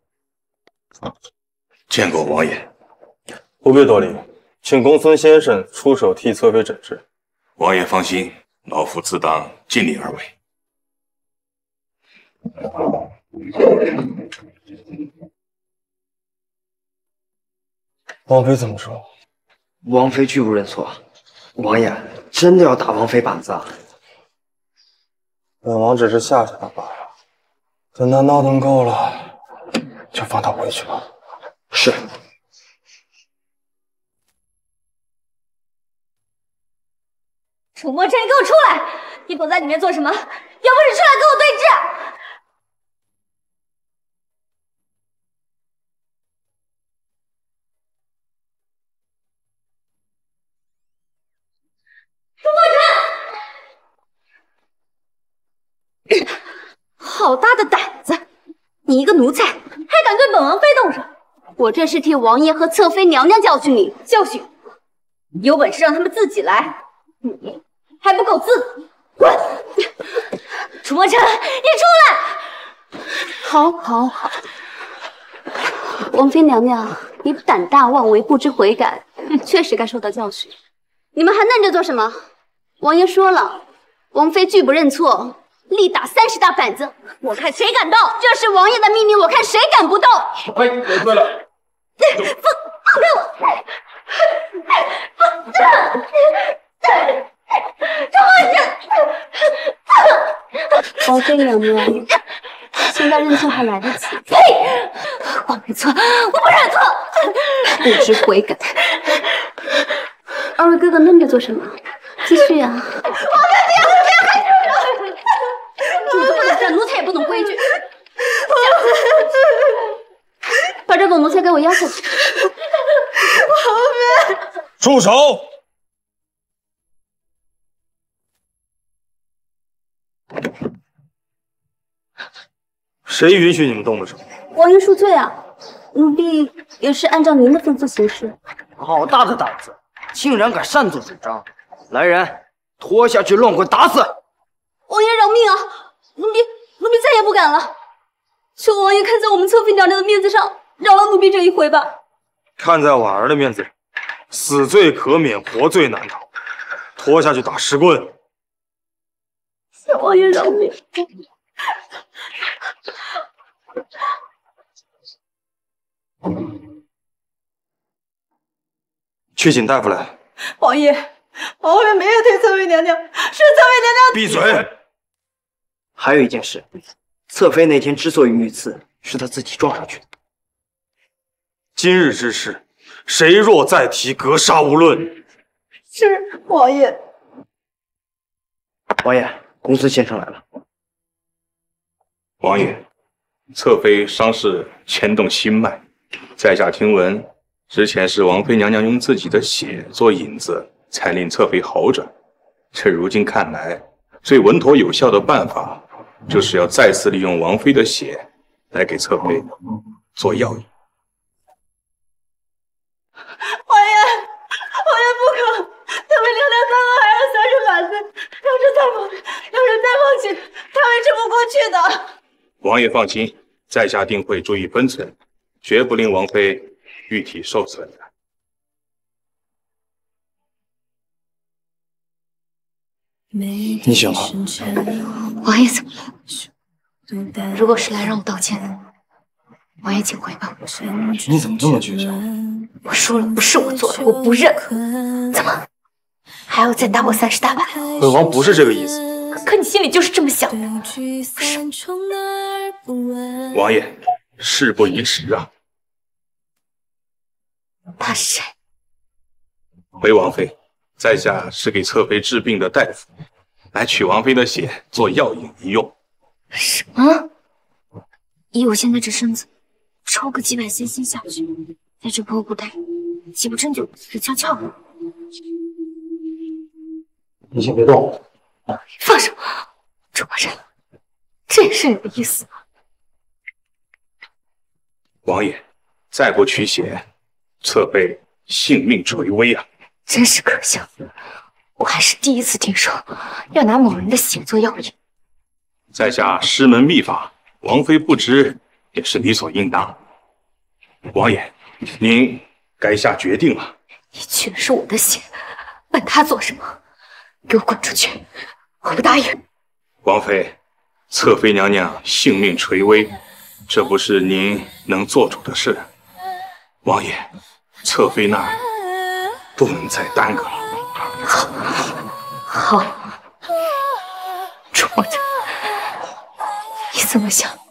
见过王爷。 不必多礼，请公孙先生出手替侧妃诊治。 王爷放心，老夫自当尽力而为。 王妃怎么说？ 王妃拒不认错。王爷真的要打王妃板子啊？ 本王只是吓吓他罢了。等他闹腾够了，就放他回去吧。 是。 楚墨琛，你给我出来！你躲在里面做什么？有本事出来跟我对峙！楚墨琛， 你一个奴才，还敢对本王妃动手！我这是替王爷和侧妃娘娘教训你，教训！有本事让他们自己来，你还不够资格！滚！楚墨尘，你出来！好，好，好。王妃娘娘，你胆大妄为，不知悔改，确实该受到教训。你们还愣着做什么？王爷说了，王妃拒不认错，立打三十大板子。我看谁敢动！这是王爷的秘密，我看谁敢不动！ 哎，我对了， 放放开我！王妃娘娘，现在认错还来得及。呸！我没错，我不认错，不知悔改。二位哥哥愣着做什么？继续啊！王妃娘娘，主子不能这奴才也不懂规矩。把这狗奴才给我押下去！ 王妃， 住手！ 谁允许你们动的手？ 王爷恕罪啊，奴婢也是按照您的吩咐行事。 好大的胆子，竟然敢擅作主张！来人，拖下去乱棍打死！ 王爷饶命啊！奴婢奴婢再也不敢了，求王爷看在我们侧妃娘娘的面子上，饶了奴婢这一回吧。 看在婉儿的面子上，死罪可免，活罪难逃，拖下去打十棍。 求王爷饶命！ 去请大夫来。 王爷，王妃没有对侧妃娘娘，是侧妃娘娘。 闭嘴！ 还有一件事，侧妃那天之所以遇刺，是她自己撞上去的。 今日之事，谁若再提，格杀无论。 是王爷。 王爷，公孙先生来了。 王爷，侧妃伤势牵动心脉，在下听闻，之前是王妃娘娘用自己的血做引子，才令侧妃好转。这如今看来，最稳妥有效的办法，就是要再次利用王妃的血来给侧妃做药引。 王爷，王爷不可！侧妃娘娘刚刚还有三十板子，要是再放，要是再放弃，她会撑不过去的。 王爷放心，在下定会注意分寸，绝不令王妃玉体受损的。 你醒了。 王爷怎么了？如果是来让我道歉的，王爷请回吧。 你怎么这么倔强？ 我说了，不是我做的，我不认。怎么还要再打我三十大板？ 本王不是这个意思。 可你心里就是这么想的。不是。 王爷，事不宜迟啊。 他是谁？ 回王妃，在下是给侧妃治病的大夫，来取王妃的血做药引一用。 什么？以我现在这身子，抽个几百 C C 下去，在这破布袋，岂不真就死翘翘了？ 你先别动。 放手！楚墨尘，这也是你的意思吗？ 王爷，再不取血，侧妃性命垂危啊！ 真是可笑，我还是第一次听说要拿某人的血做药引。 在下师门秘法，王妃不知也是理所应当。王爷，您该下决定了。 你取的是我的血，问他做什么？给我滚出去！我不答应。 王妃，侧妃娘娘性命垂危，这不是您能做主的事。王爷，侧妃那儿不能再耽搁了。 好，好，楚墨尘，你怎么想？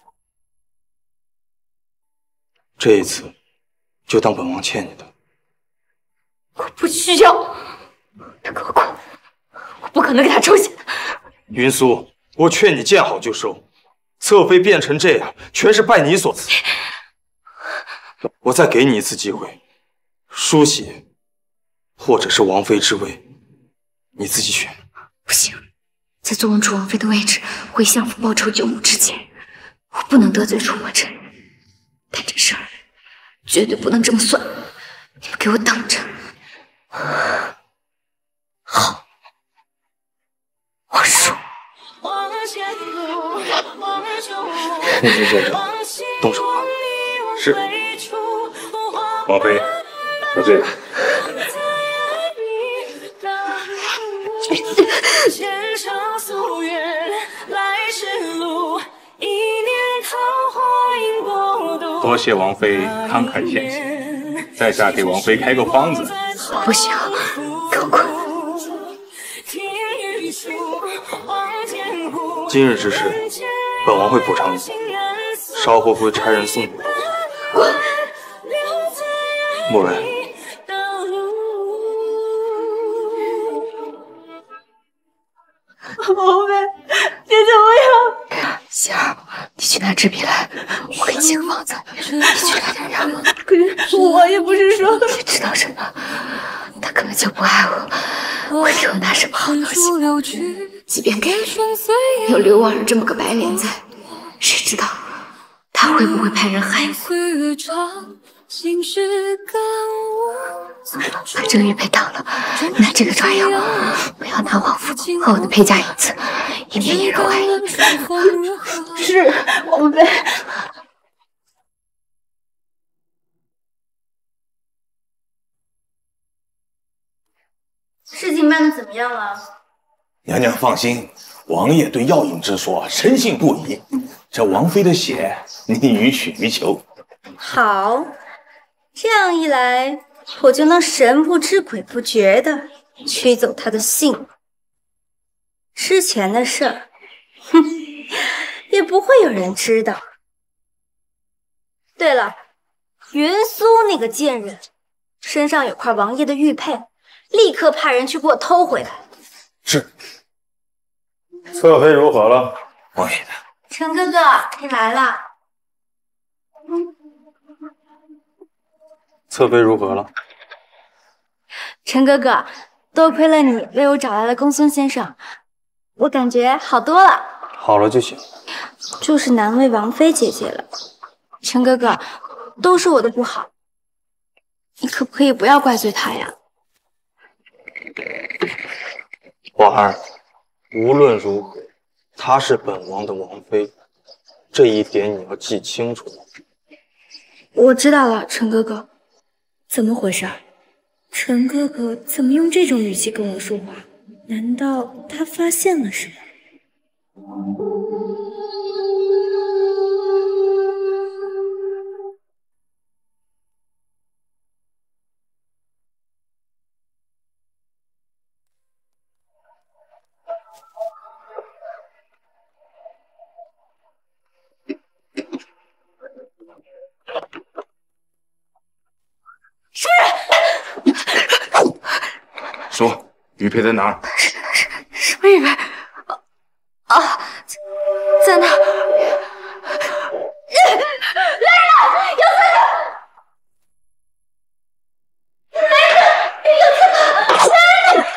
这一次，就当本王欠你的。 我不需要，他给我滚！我不可能给他抽血的。 云苏，我劝你见好就收。侧妃变成这样，全是拜你所赐。我再给你一次机会，输血，或者是王妃之位，你自己选。 不行，在坐稳楚王妃的位置，为相府报仇九牧之前， 我不能得罪楚墨尘，但这事儿绝对不能这么算。你们给我等着！好，我输。 天行先生，动手吧。是。王妃，有罪了。多谢王妃慷慨献计，在下给王妃开个方子。 不行，给我滚！ 今日之事，本王会补偿你，稍后会差人送你。 滚！ 莫文， 王妃，姐姐不要！ 杏儿，你去拿纸笔来，我给你写个方子，你去抓点药。 可是我也不是说…… 你知道什么？他根本就不爱我，会给我拿什么好东西？即便给了，有刘婉儿这么个白脸在，谁知道他会不会派人害我？把郑玉佩当了，拿这个抓药，不要拿王府和我的陪嫁一次，以免引人怀疑。 是王妃。 事情办得怎么样了？ 娘娘放心，王爷对药引之说深信不疑。这王妃的血，你予取予求。 好，这样一来，我就能神不知鬼不觉的取走她的性命。之前的事儿，哼，也不会有人知道。对了，云苏那个贱人身上有块王爷的玉佩，立刻派人去给我偷回来。 是。 侧妃如何了？ 王爷， 陈哥哥，你来了。 侧妃如何了？ 陈哥哥，多亏了你为我找来了公孙先生，我感觉好多了。 好了就行。 就是难为王妃姐姐了。陈哥哥，都是我的不好，你可不可以不要怪罪她呀？ 婉儿，无论如何，她是本王的王妃，这一点你要记清楚。 我知道了，陈哥哥。怎么回事？陈哥哥怎么用这种语气跟我说话？难道他发现了什么？ 是。 说，玉佩在哪儿？ 什么玉佩？啊，在那。来人了！有刺客！来人！有刺客！来人！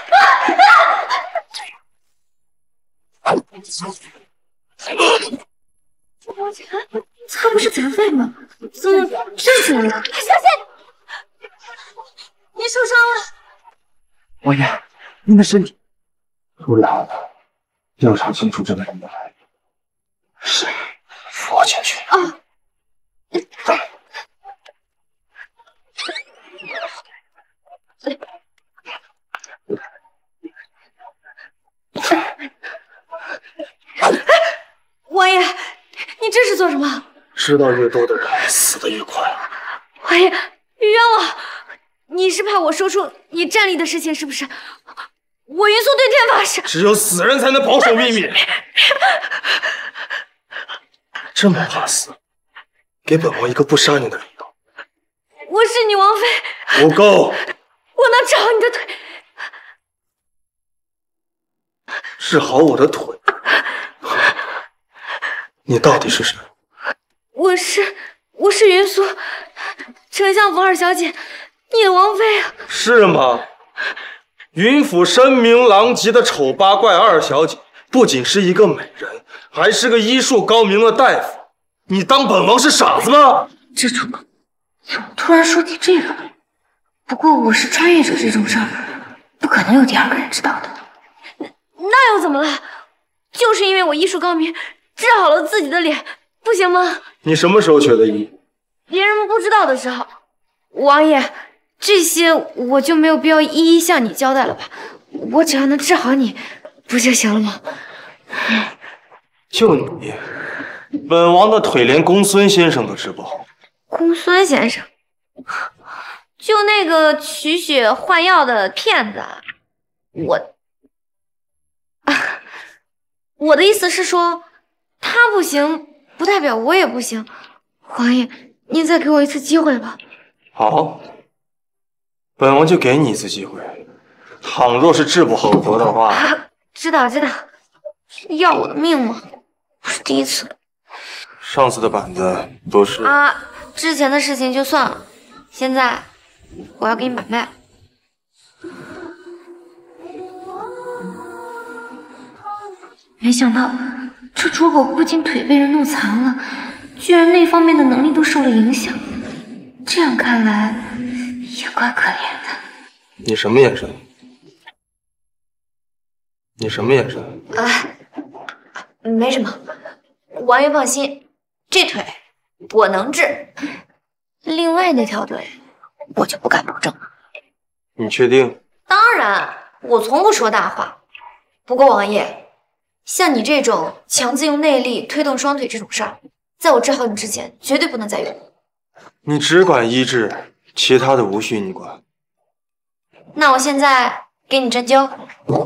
他不是残废吗？怎么站起来了？小心！你受伤了。 王爷，您的身体出来了，调查清楚这个人的来历。是，扶我进去。 啊！王爷，你这是做什么？ 知道越多的人，死得越快。 王爷，你冤枉！你是怕我说出你战力的事情是不是？我云苏对天发誓， 只有死人才能保守秘密。这么怕死，给本王一个不杀你的理由。 我是你王妃。 不够。 我能治好你的腿。 治好我的腿？你到底是谁？ 我是我是云苏，丞相府二小姐，你的王妃啊。 是吗？云府声名狼藉的丑八怪二小姐，不仅是一个美人，还是个医术高明的大夫。 你当本王是傻子吗？ 这主，怎么突然说起这个？不过我是穿越者，这种事儿不可能有第二个人知道的。 那那又怎么了？就是因为我医术高明，治好了自己的脸，不行吗？ 你什么时候学的医？ 别人不知道的时候。王爷，这些我就没有必要一一向你交代了吧？我只要能治好你，不就行了吗？ 就你，本王的腿连公孙先生都治不好。 公孙先生，就那个取血换药的骗子，我，啊，我的意思是说，他不行，不代表我也不行。王爷，您再给我一次机会吧。 好，本王就给你一次机会。倘若是治不好活的话， 啊，知道知道，要我的命吗？不是第一次。 上次的板子都是啊，之前的事情就算了，现在我要给你买卖。 没想到这卓狗不仅腿被人弄残了，居然那方面的能力都受了影响。这样看来也怪可怜的。 你什么眼神？你什么眼神？ 啊，没什么，王爷放心，这腿我能治。另外那条腿，我就不敢保证了。 你确定？ 当然，我从不说大话。不过王爷，像你这种强自用内力推动双腿这种事儿，在我治好你之前，绝对不能再用。 你只管医治，其他的无需你管。 那我现在给你针灸。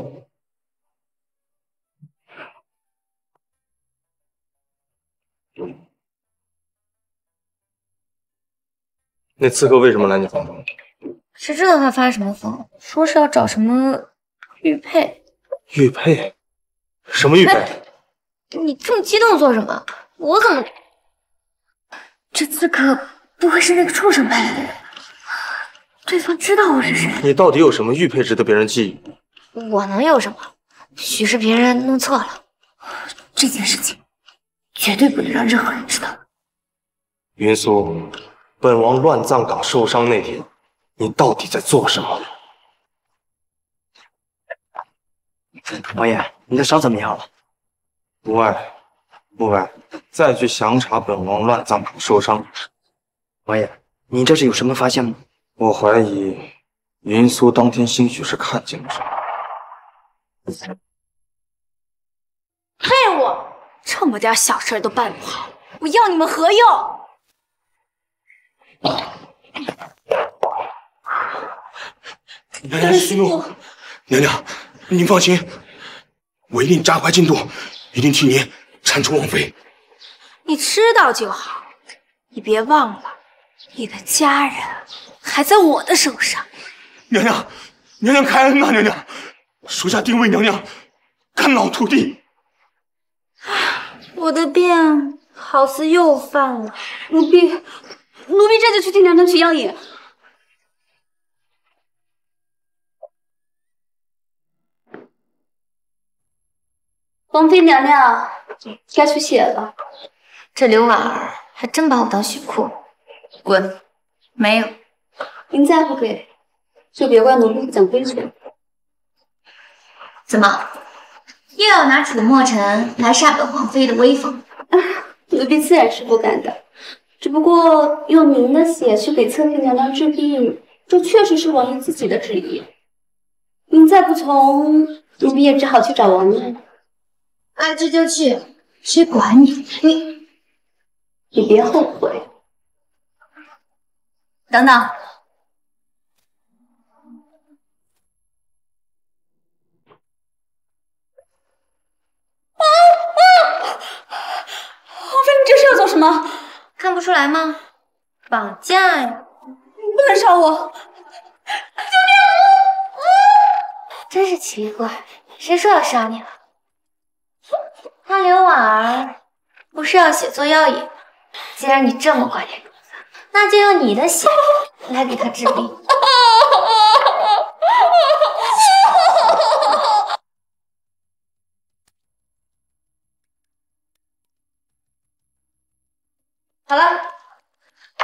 那刺客为什么来你房中？ 谁知道他发什么疯？说是要找什么玉佩。 玉佩？什么玉佩？ 你这么激动做什么？我怎么…… 这刺客不会是那个畜生派来的人吧？对方知道我是谁？ 你到底有什么玉佩值得别人觊觎？ 我能有什么？许是别人弄错了。 这件事情绝对不能让任何人知道。 云苏，本王乱葬岗受伤那天，你到底在做什么？ 王爷，你的伤怎么样了？ 不碍，不碍。再去详查本王乱葬岗受伤。 王爷，你这是有什么发现吗？ 我怀疑云苏当天兴许是看见了什么。 废物！这么点小事都办不好，我要你们何用？ 娘娘息怒，娘娘，您放心，我一定加快进度，一定替您铲除王妃。 你知道就好，你别忘了，你的家人还在我的手上。 娘娘，娘娘开恩啊！娘娘，属下定为娘娘肝脑涂地。 我的病好似又犯了。 奴婢，奴婢这就去替娘娘取药引。王妃娘娘，该出血了。 这刘婉儿还真把我当血库。滚！没有。 您再不给，就别怪奴婢不讲规矩。 怎么，又要拿楚墨尘来煞本王妃的威风？ 奴婢自然是不敢的，只不过用您的血去给侧妃娘娘治病，这确实是王爷自己的旨意。您再不从，奴婢也只好去找王爷。 爱去就去，谁管你？ 你，你别后悔。 等等，王妃，你这是要做什么？ 看不出来吗？绑架呀！ 你不能杀我！救命！ 真是奇怪，谁说要杀你了？他刘婉儿不是要血做药引吗？既然你这么挂念主子，那就用你的血来给他治病。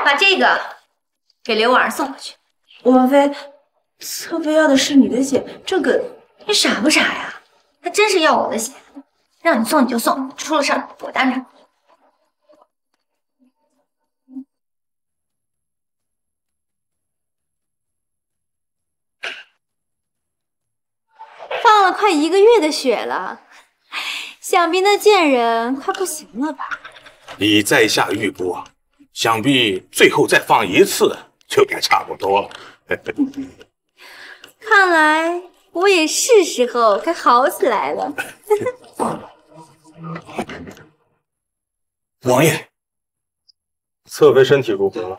把这个给刘婉儿送回去。 王妃，侧妃要的是你的血，这个你傻不傻呀？他真是要我的血，让你送你就送，出了事儿我担着。 放了快一个月的血了，想必那贱人快不行了吧？ 以在下预估，想必最后再放一次就该差不多了。 看来我也是时候该好起来了。 王爷，侧妃身体如何？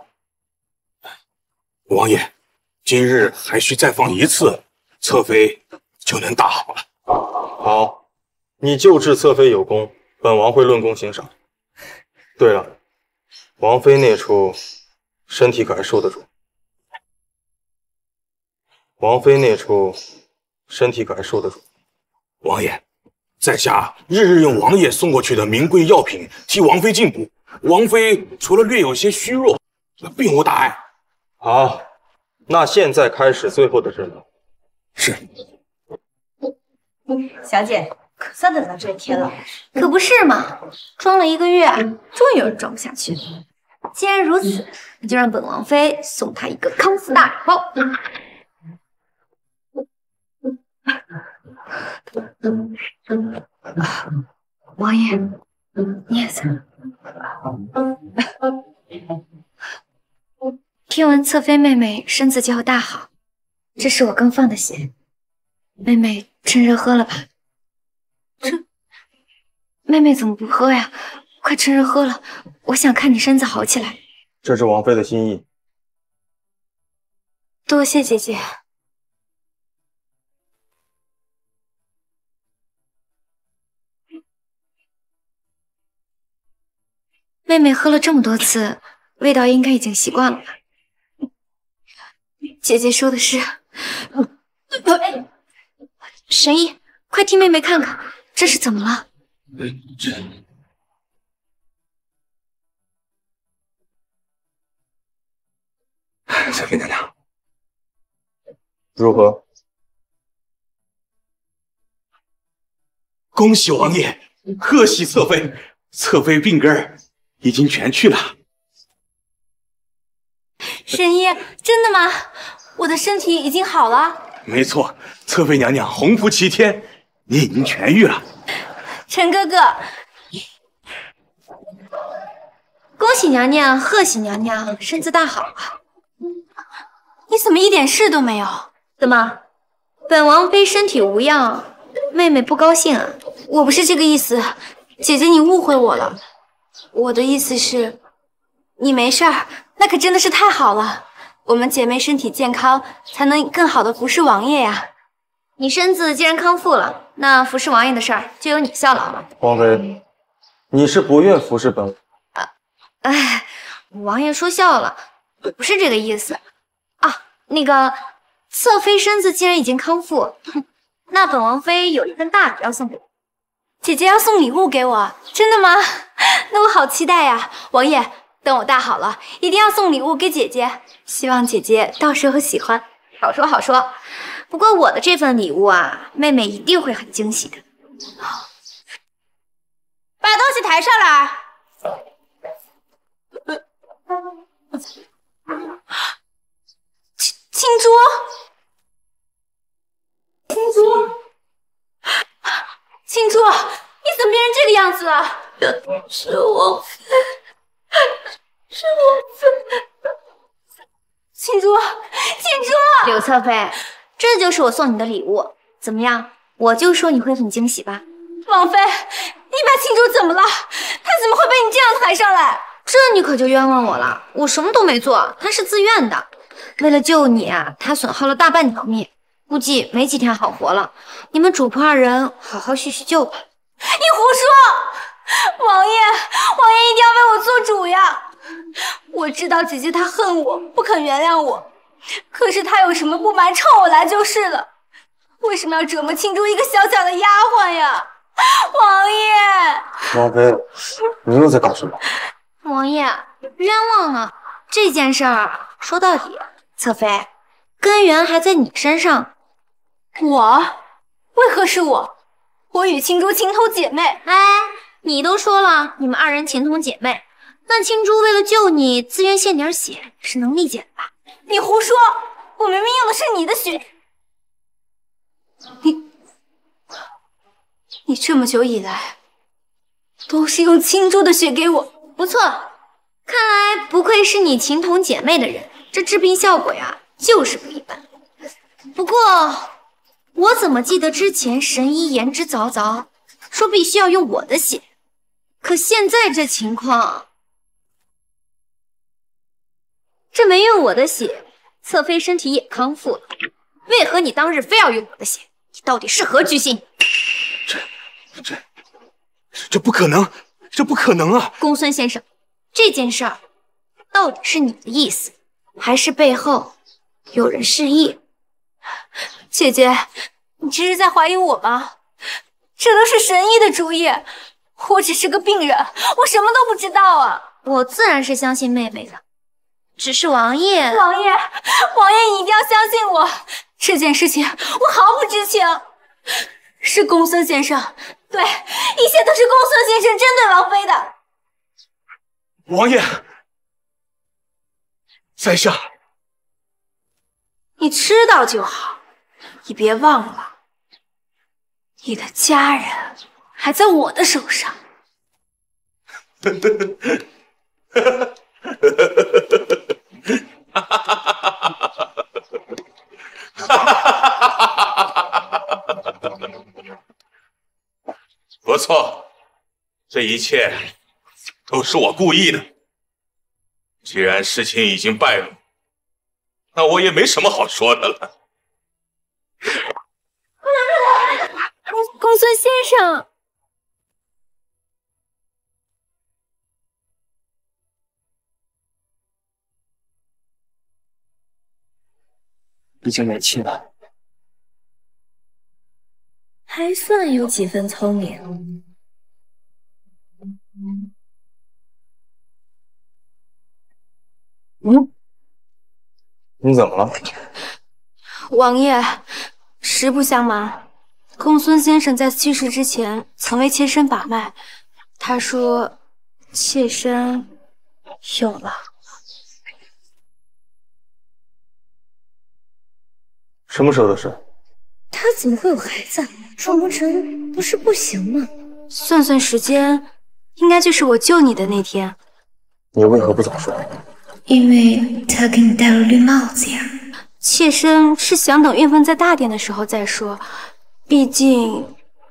王爷，今日还需再放一次，侧妃就能大好了。 好，你救治侧妃有功，本王会论功行赏。对了，王妃那处身体可还受得住？王妃那处身体可还受得住？ 王爷，在下日日用王爷送过去的名贵药品替王妃进补，王妃除了略有些虚弱，并无大碍。 好，那现在开始最后的治疗。 是。 小姐，可算等到这一天了。可不是嘛，装了一个月，终于有人装不下去了。既然如此，那就让本王妃送她一个康复大礼包。王爷，你也在。听闻侧妃妹妹身子就要大好，这是我刚放的血，妹妹趁热喝了吧。这妹妹怎么不喝呀？快趁热喝了，我想看你身子好起来。 这是王妃的心意。 多谢姐姐。妹妹喝了这么多次，味道应该已经习惯了吧？姐姐说的是，神医，快替妹妹看看，这是怎么了？ 这侧妃娘娘如何？ 恭喜王爷，贺喜侧妃，侧妃病根儿已经全去了。 神医，真的吗？我的身体已经好了。 没错，侧妃娘娘洪福齐天，你已经痊愈了。 陈哥哥， 恭喜娘娘，贺喜娘娘，身子大好啊！ 你怎么一点事都没有？ 怎么，本王妃身体无恙，妹妹不高兴啊？ 我不是这个意思，姐姐你误会我了。我的意思是，你没事儿，那可真的是太好了。我们姐妹身体健康，才能更好的服侍王爷呀。 你身子既然康复了，那服侍王爷的事儿就由你效劳了。 王妃，你是不愿服侍本王？ 哎，王爷说笑了，不是这个意思啊。那个侧妃身子既然已经康复，那本王妃有一份大礼要送给你。 姐姐要送礼物给我，真的吗？那我好期待呀！王爷，等我大好了，一定要送礼物给姐姐，希望姐姐到时候喜欢。 好说好说，不过我的这份礼物啊，妹妹一定会很惊喜的。 把东西抬上来。青青珠，青珠，青珠，你怎么变成这个样子了？ 是王妃，是王妃。 青珠，青珠， 柳侧妃，这就是我送你的礼物，怎么样？我就说你会很惊喜吧。 王妃，你把青珠怎么了？她怎么会被你这样抬上来？ 这你可就冤枉我了，我什么都没做，她是自愿的。为了救你啊，她损耗了大半条命，估计没几天好活了。你们主仆二人好好叙叙旧吧。 你胡说！王爷，王爷一定要为我做主呀！我知道姐姐她恨我，不肯原谅我，可是她有什么不满，冲我来就是了。为什么要折磨青珠一个小小的丫鬟呀？王爷， 王妃，你又在搞什么？ 王爷，冤枉啊！ 这件事儿说到底，侧妃根源还在你身上。 我？为何是我？我与青珠情同姐妹。 哎，你都说了你们二人情同姐妹，那青珠为了救你自愿献点血是能理解的吧？ 你胡说！我明明用的是你的血。你，你这么久以来都是用青珠的血给我。 不错，看来不愧是你情同姐妹的人，这治病效果呀就是不一般。不过我怎么记得之前神医言之凿凿，说必须要用我的血，可现在这情况，这没用我的血，侧妃身体也康复了，为何你当日非要用我的血？你到底是何居心？ 这这这不可能，这不可能啊！ 公孙先生，这件事儿到底是你的意思，还是背后有人示意？ 姐姐，你这是在怀疑我吗？这都是神医的主意，我只是个病人，我什么都不知道啊！ 我自然是相信妹妹的，只是王爷， 王爷，王爷，你一定要相信我，这件事情我毫不知情，是公孙先生，对，一切都是公孙先生针对王妃的。 王爷，在下。 你知道就好，你别忘了，你的家人还在我的手上。 不错，这一切都是我故意的。既然事情已经败露，那我也没什么好说的了。 公公孙先生， 已经没气了， 还算有几分聪明。 嗯，你怎么了？ 王爷，实不相瞒，公孙先生在去世之前曾为妾身把脉，他说妾身有了。 什么时候的事？ 他怎么会有孩子？双不成不是不行吗？ 算算时间，应该就是我救你的那天。 你为何不早说？ 因为他给你戴了绿帽子呀。 妾身是想等运分再大点的时候再说，毕竟……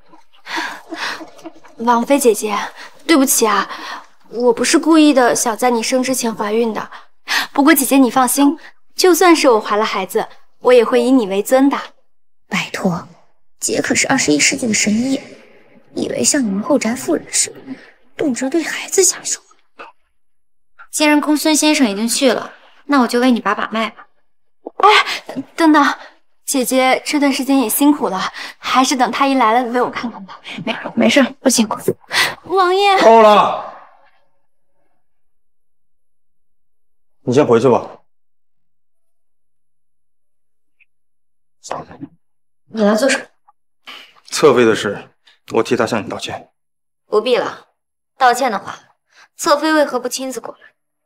王妃姐姐，对不起啊，我不是故意的，想在你生之前怀孕的。不过姐姐你放心，就算是我怀了孩子，我也会以你为尊的。 拜托，姐可是二十一世纪的神医，以为像你们后宅妇人似的，动辄对孩子下手。 既然公孙先生已经去了，那我就为你把把脉吧。 哎，等等，姐姐这段时间也辛苦了，还是等太医来了为我看看吧。 没没事，不辛苦。 王爷， 够了，你先回去吧。 你来做什么？ 侧妃的事，我替她向你道歉。 不必了，道歉的话，侧妃为何不亲自过来？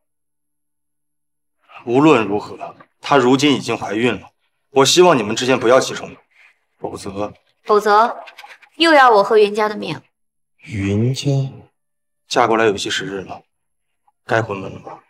无论如何，她如今已经怀孕了，我希望你们之间不要起冲突，否则…… 否则又要我和云家的命。 云家嫁过来有些时日了，该回门了吧？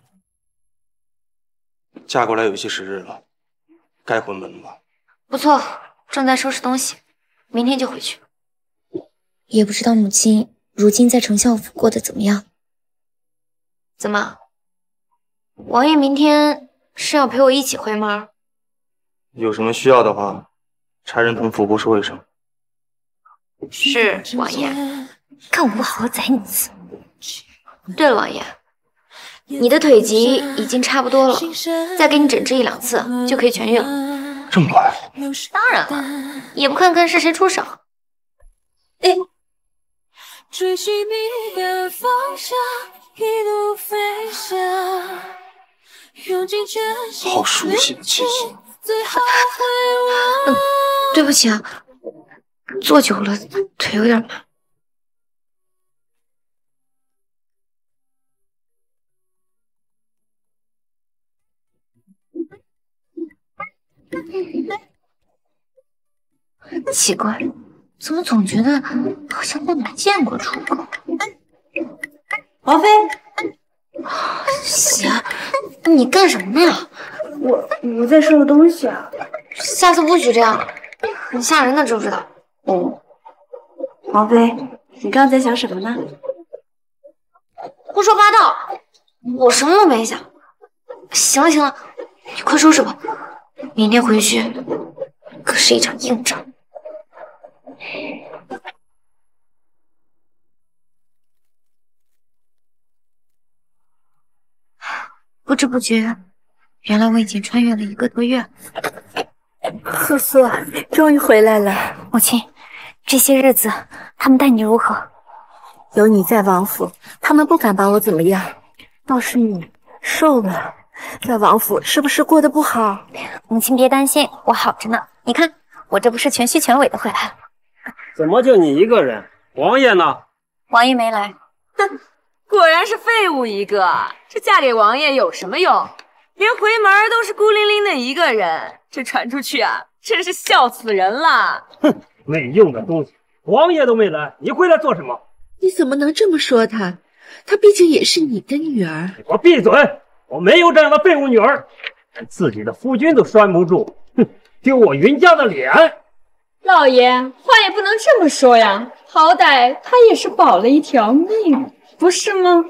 嫁过来有些时日了，该回门了吧？ 不错，正在收拾东西，明天就回去。 也不知道母亲如今在丞相府过得怎么样。 怎么，王爷明天是要陪我一起回门？ 有什么需要的话，差人同府部说一声。 是，王爷。 看我不好好宰你一次。 对了，王爷，你的腿疾已经差不多了，再给你诊治一两次就可以痊愈了。 这么快？ 当然了，也不看看是谁出手。哎。 追寻你的方向，一路飞翔， 好熟悉的气息。 嗯，对不起啊，坐久了腿有点麻。奇怪，怎么总觉得好像在哪见过楚狗？ 王妃， 霞，你干什么呢？ 我我在收拾东西啊。 下次不许这样，很吓人的，知不知道？ 哦，王妃，你刚刚在想什么呢？ 胡说八道，我什么都没想。行了行了，你快收拾吧，明天回去可是一场硬仗。不知不觉，原来我已经穿越了一个多月。 素素，终于回来了。 母亲，这些日子他们待你如何？ 有你在王府，他们不敢把我怎么样。倒是你瘦了，在王府是不是过得不好？ 母亲别担心，我好着呢。你看，我这不是全虚全尾的回来了。 怎么就你一个人？王爷呢？ 王爷没来。 哼，果然是废物一个。这嫁给王爷有什么用？连回门都是孤零零的一个人，这传出去啊，真是笑死人了。 哼，没用的东西，王爷都没来，你回来做什么？ 你怎么能这么说她？她毕竟也是你的女儿。 你给我闭嘴！我没有这样的废物女儿，连自己的夫君都拴不住，哼，丢我云家的脸。 老爷，话也不能这么说呀，好歹他也是保了一条命，不是吗？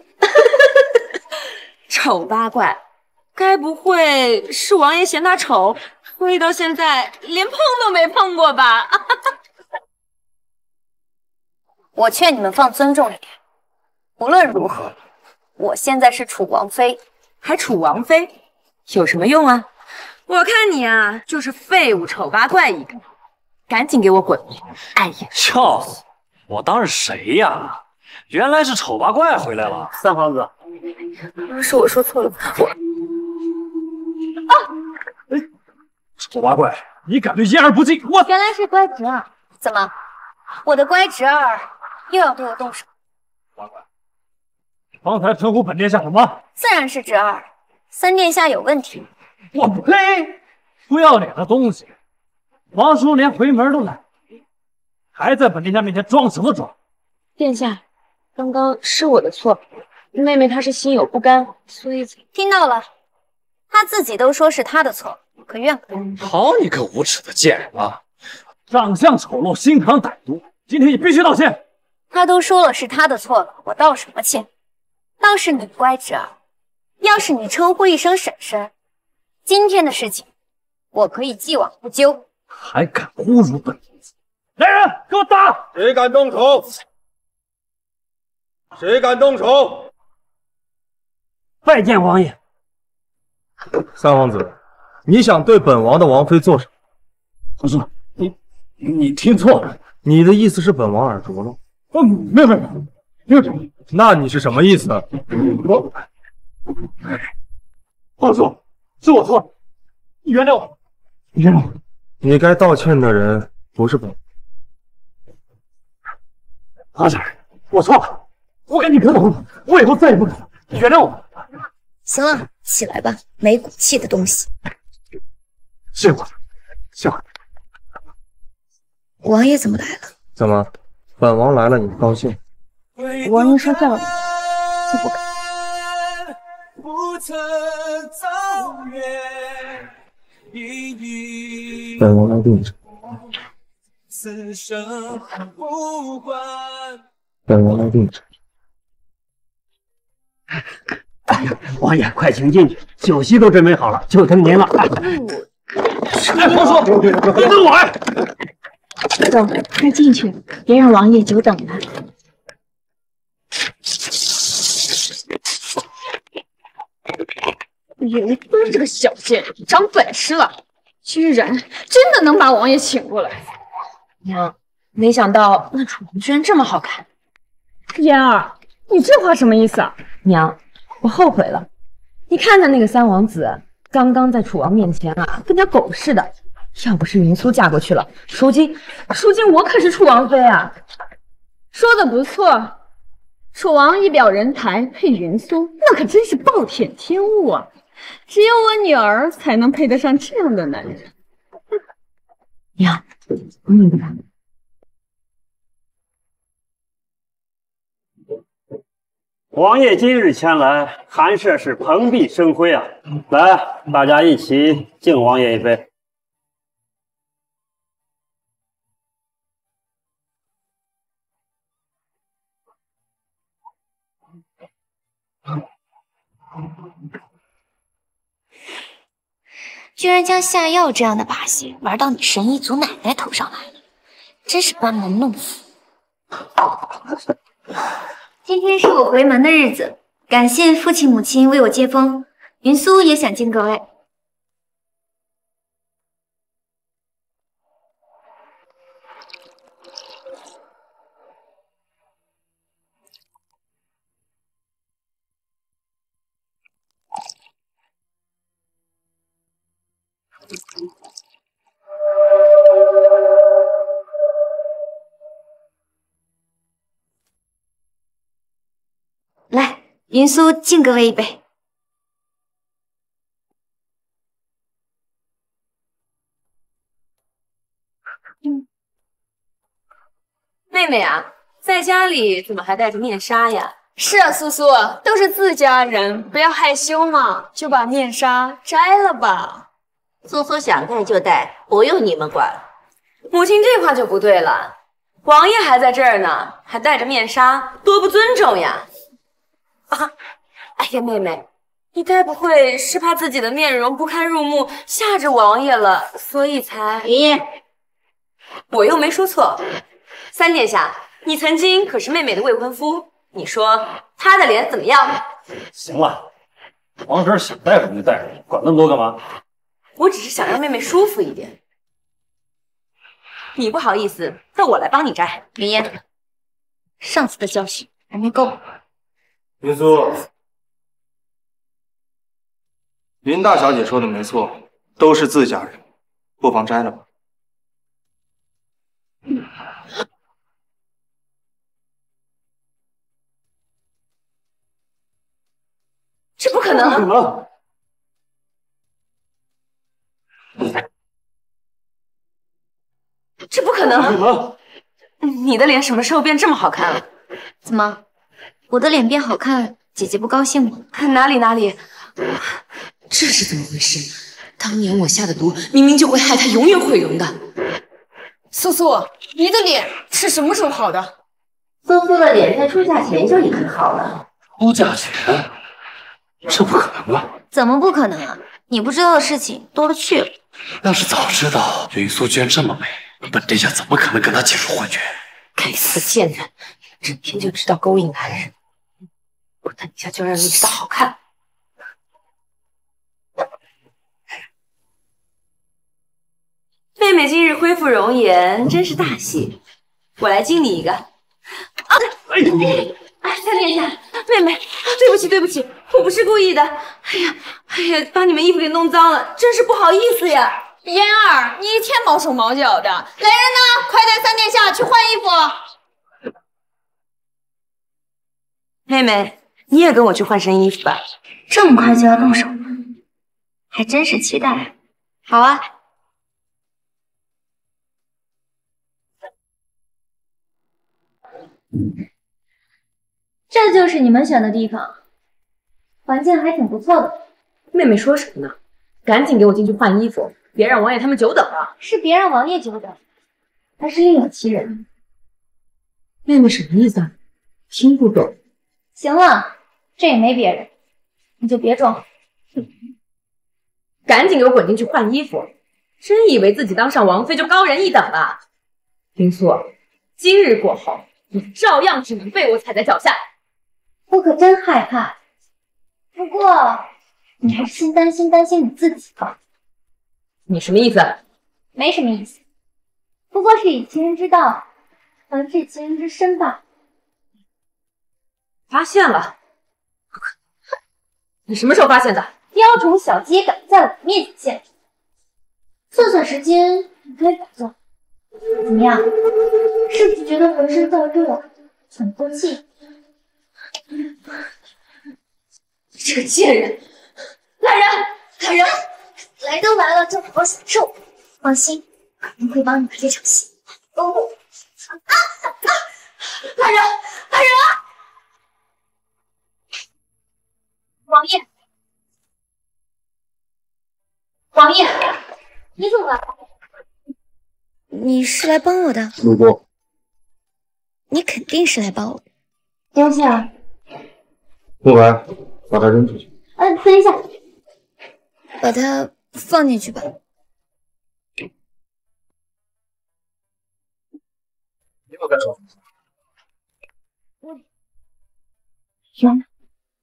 丑八怪，该不会是王爷嫌他丑，所以到现在连碰都没碰过吧？ 我劝你们放尊重一点。无论如何，我现在是楚王妃， 还楚王妃，有什么用啊？我看你啊，就是废物丑八怪一个，赶紧给我滚！哎呀， 笑死！我当是谁呀？原来是丑八怪回来了。 三皇子， 是我说错了，我啊！哎，丑八怪，你敢对嫣儿不敬？我原来是乖侄儿，怎么，我的乖侄儿又要对我动手？ 八怪，方才称呼本殿下什么？ 自然是侄儿，三殿下有问题。 我呸！不要脸的东西！王叔连回门都来，还在本殿下面前装什么装？ 殿下，刚刚是我的错，妹妹她是心有不甘，所以听到了，他自己都说是他的错，可怨不得。 好你个无耻的贱人啊！长相丑陋，心肠歹毒，今天你必须道歉。 他都说了是他的错了，我道什么歉？倒是你乖侄儿，要是你称呼一声婶婶，今天的事情我可以既往不咎。 还敢侮辱本公子！来人，给我打！ 谁敢动手？谁敢动手？ 拜见王爷。 三皇子，你想对本王的王妃做什么？ 皇叔，你你听错了， 你的意思是本王耳拙了？ 哦，没有没有没有没有。 那你是什么意思？ 我，皇叔，是我错了，你原谅我，你原谅我。 你该道歉的人不是本王。 阿婶，我错了，我跟你磕头了，我以后再也不敢了，你原谅我。 行了，起来吧，没骨气的东西。 谢皇上，谢皇上。 王爷怎么来了？ 怎么，本王来了你不高兴？ 王爷说叫你，就不敢。 本王来定旨。本王来定旨。 哎呀，王爷，快请进去，酒席都准备好了，就等您了。哎， 皇叔，别等我哎！ 走，快进去，别让王爷久等了。 云飞这个小贱人长本事了，居然真的能把王爷请过来。娘，没想到那楚王居然这么好看。嫣儿，你这话什么意思啊？娘，我后悔了。 你看看那个三王子，刚刚在楚王面前啊，跟条狗似的。要不是云苏嫁过去了，如今如今我可是楚王妃啊！ 说的不错，楚王一表人才，配云苏，那可真是暴殄天物啊！只有我女儿才能配得上这样的男人。 娘，嗯。 王爷今日前来，寒舍是蓬荜生辉啊！来，大家一起敬王爷一杯。 居然将下药这样的把戏玩到你神医祖奶奶头上来了，真是班门弄斧。今天是我回门的日子，感谢父亲母亲为我接风，云苏也想敬各位。来，云苏敬各位一杯。 嗯，妹妹啊，在家里怎么还戴着面纱呀？是啊，苏苏，都是自家人，不要害羞嘛，就把面纱摘了吧。 苏苏想戴就戴，不用你们管。 母亲这话就不对了，王爷还在这儿呢，还戴着面纱，多不尊重呀！啊，哎呀，妹妹，你该不会是怕自己的面容不堪入目，吓着王爷了，所以才…… 你， 我又没说错。三殿下，你曾经可是妹妹的未婚夫，你说她的脸怎么样？ 行了，王婶想带着就带着，管那么多干嘛？ 我只是想让妹妹舒服一点。你不好意思，那我来帮你摘。 云烟，上次的教训还没够。 云苏，林大小姐说的没错，都是自家人，不妨摘了吧。 这不可能！ 不可能！ 这不可能！ 不可能！ 你的脸什么时候变这么好看了？ 怎么，我的脸变好看，姐姐不高兴吗？ 哪里哪里， 这是怎么回事？当年我下的毒，明明就会害她永远毁容的。 苏苏，你的脸是什么时候好的？ 苏苏的脸在出嫁前就已经好了。 出嫁前？这不可能啊！ 怎么不可能啊？你不知道的事情多了去了。 要是早知道云苏居然这么美，本殿下怎么可能跟她进入幻觉？ 该死的贱人，整天就知道勾引男人，我等一下就让你知道好看。 妹妹今日恢复容颜，真是大喜。我来敬你一个。啊！哎哎，三殿下，妹妹，对不起对不起，我不是故意的。哎呀哎呀，把你们衣服给弄脏了，真是不好意思呀。 嫣儿，你一天毛手毛脚的，来人呐，快带三殿下去换衣服。 妹妹，你也跟我去换身衣服吧。 这么快就要动手了，还真是期待。好啊。这就是你们选的地方，环境还挺不错的。 妹妹说什么呢？赶紧给我进去换衣服，别让王爷他们久等了。 是别让王爷久等，还是另有其人？ 妹妹什么意思啊？听不懂。 行了，这也没别人，你就别装。 赶紧给我滚进去换衣服！真以为自己当上王妃就高人一等了？云苏，今日过后，你照样只能被我踩在脚下。 我可真害怕。不过，你还是先担心担心你自己吧。 你什么意思？ 没什么意思，不过是以其人之道还治其人之身罢了。 发现了。 你什么时候发现的？ 雕虫小技敢在我面前现身，算算时间，你该打坐。怎么样？是不是觉得浑身燥热，喘不过气？ 这个贱人！来人，来人！ 来都来了，就好好享受。放心，肯定会帮你把这场戏都过。啊啊！ 来人，来人啊！ 王爷，王爷，你怎么了？ 你是来帮我的？ 路过。 你肯定是来帮我的。 丢下。 不白，把他扔出去。 嗯、呃，等一下， 把它放进去吧。 你要干什么？ 原来。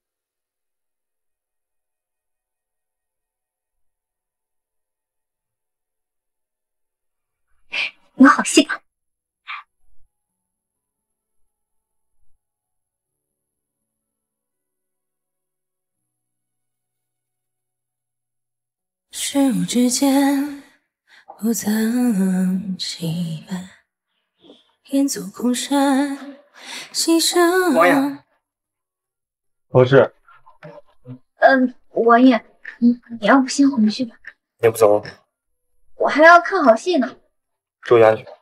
有好戏看。 事物之间不曾期盼，愿做空山，牺牲。 王爷， 何事？ 嗯，王爷，你你要不先回去吧？ 你不走？ 我还要看好戏呢。 注意安全。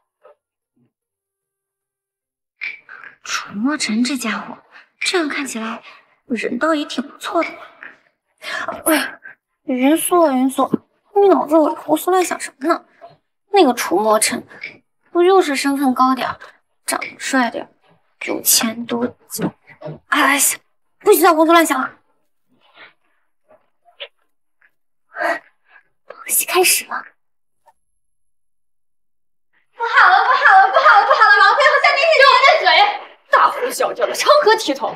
楚墨尘这家伙，这样看起来人倒也挺不错的。哎，云素啊云素，你脑子里胡思乱想什么呢？那个楚墨尘，不就是身份高点，长得帅点，有钱多就……哎呀，不许再胡思乱想了。戏开始了。 不好了，不好了，不好了，不好了！王妃和三殿下闭着嘴，大呼小叫的，成何体统？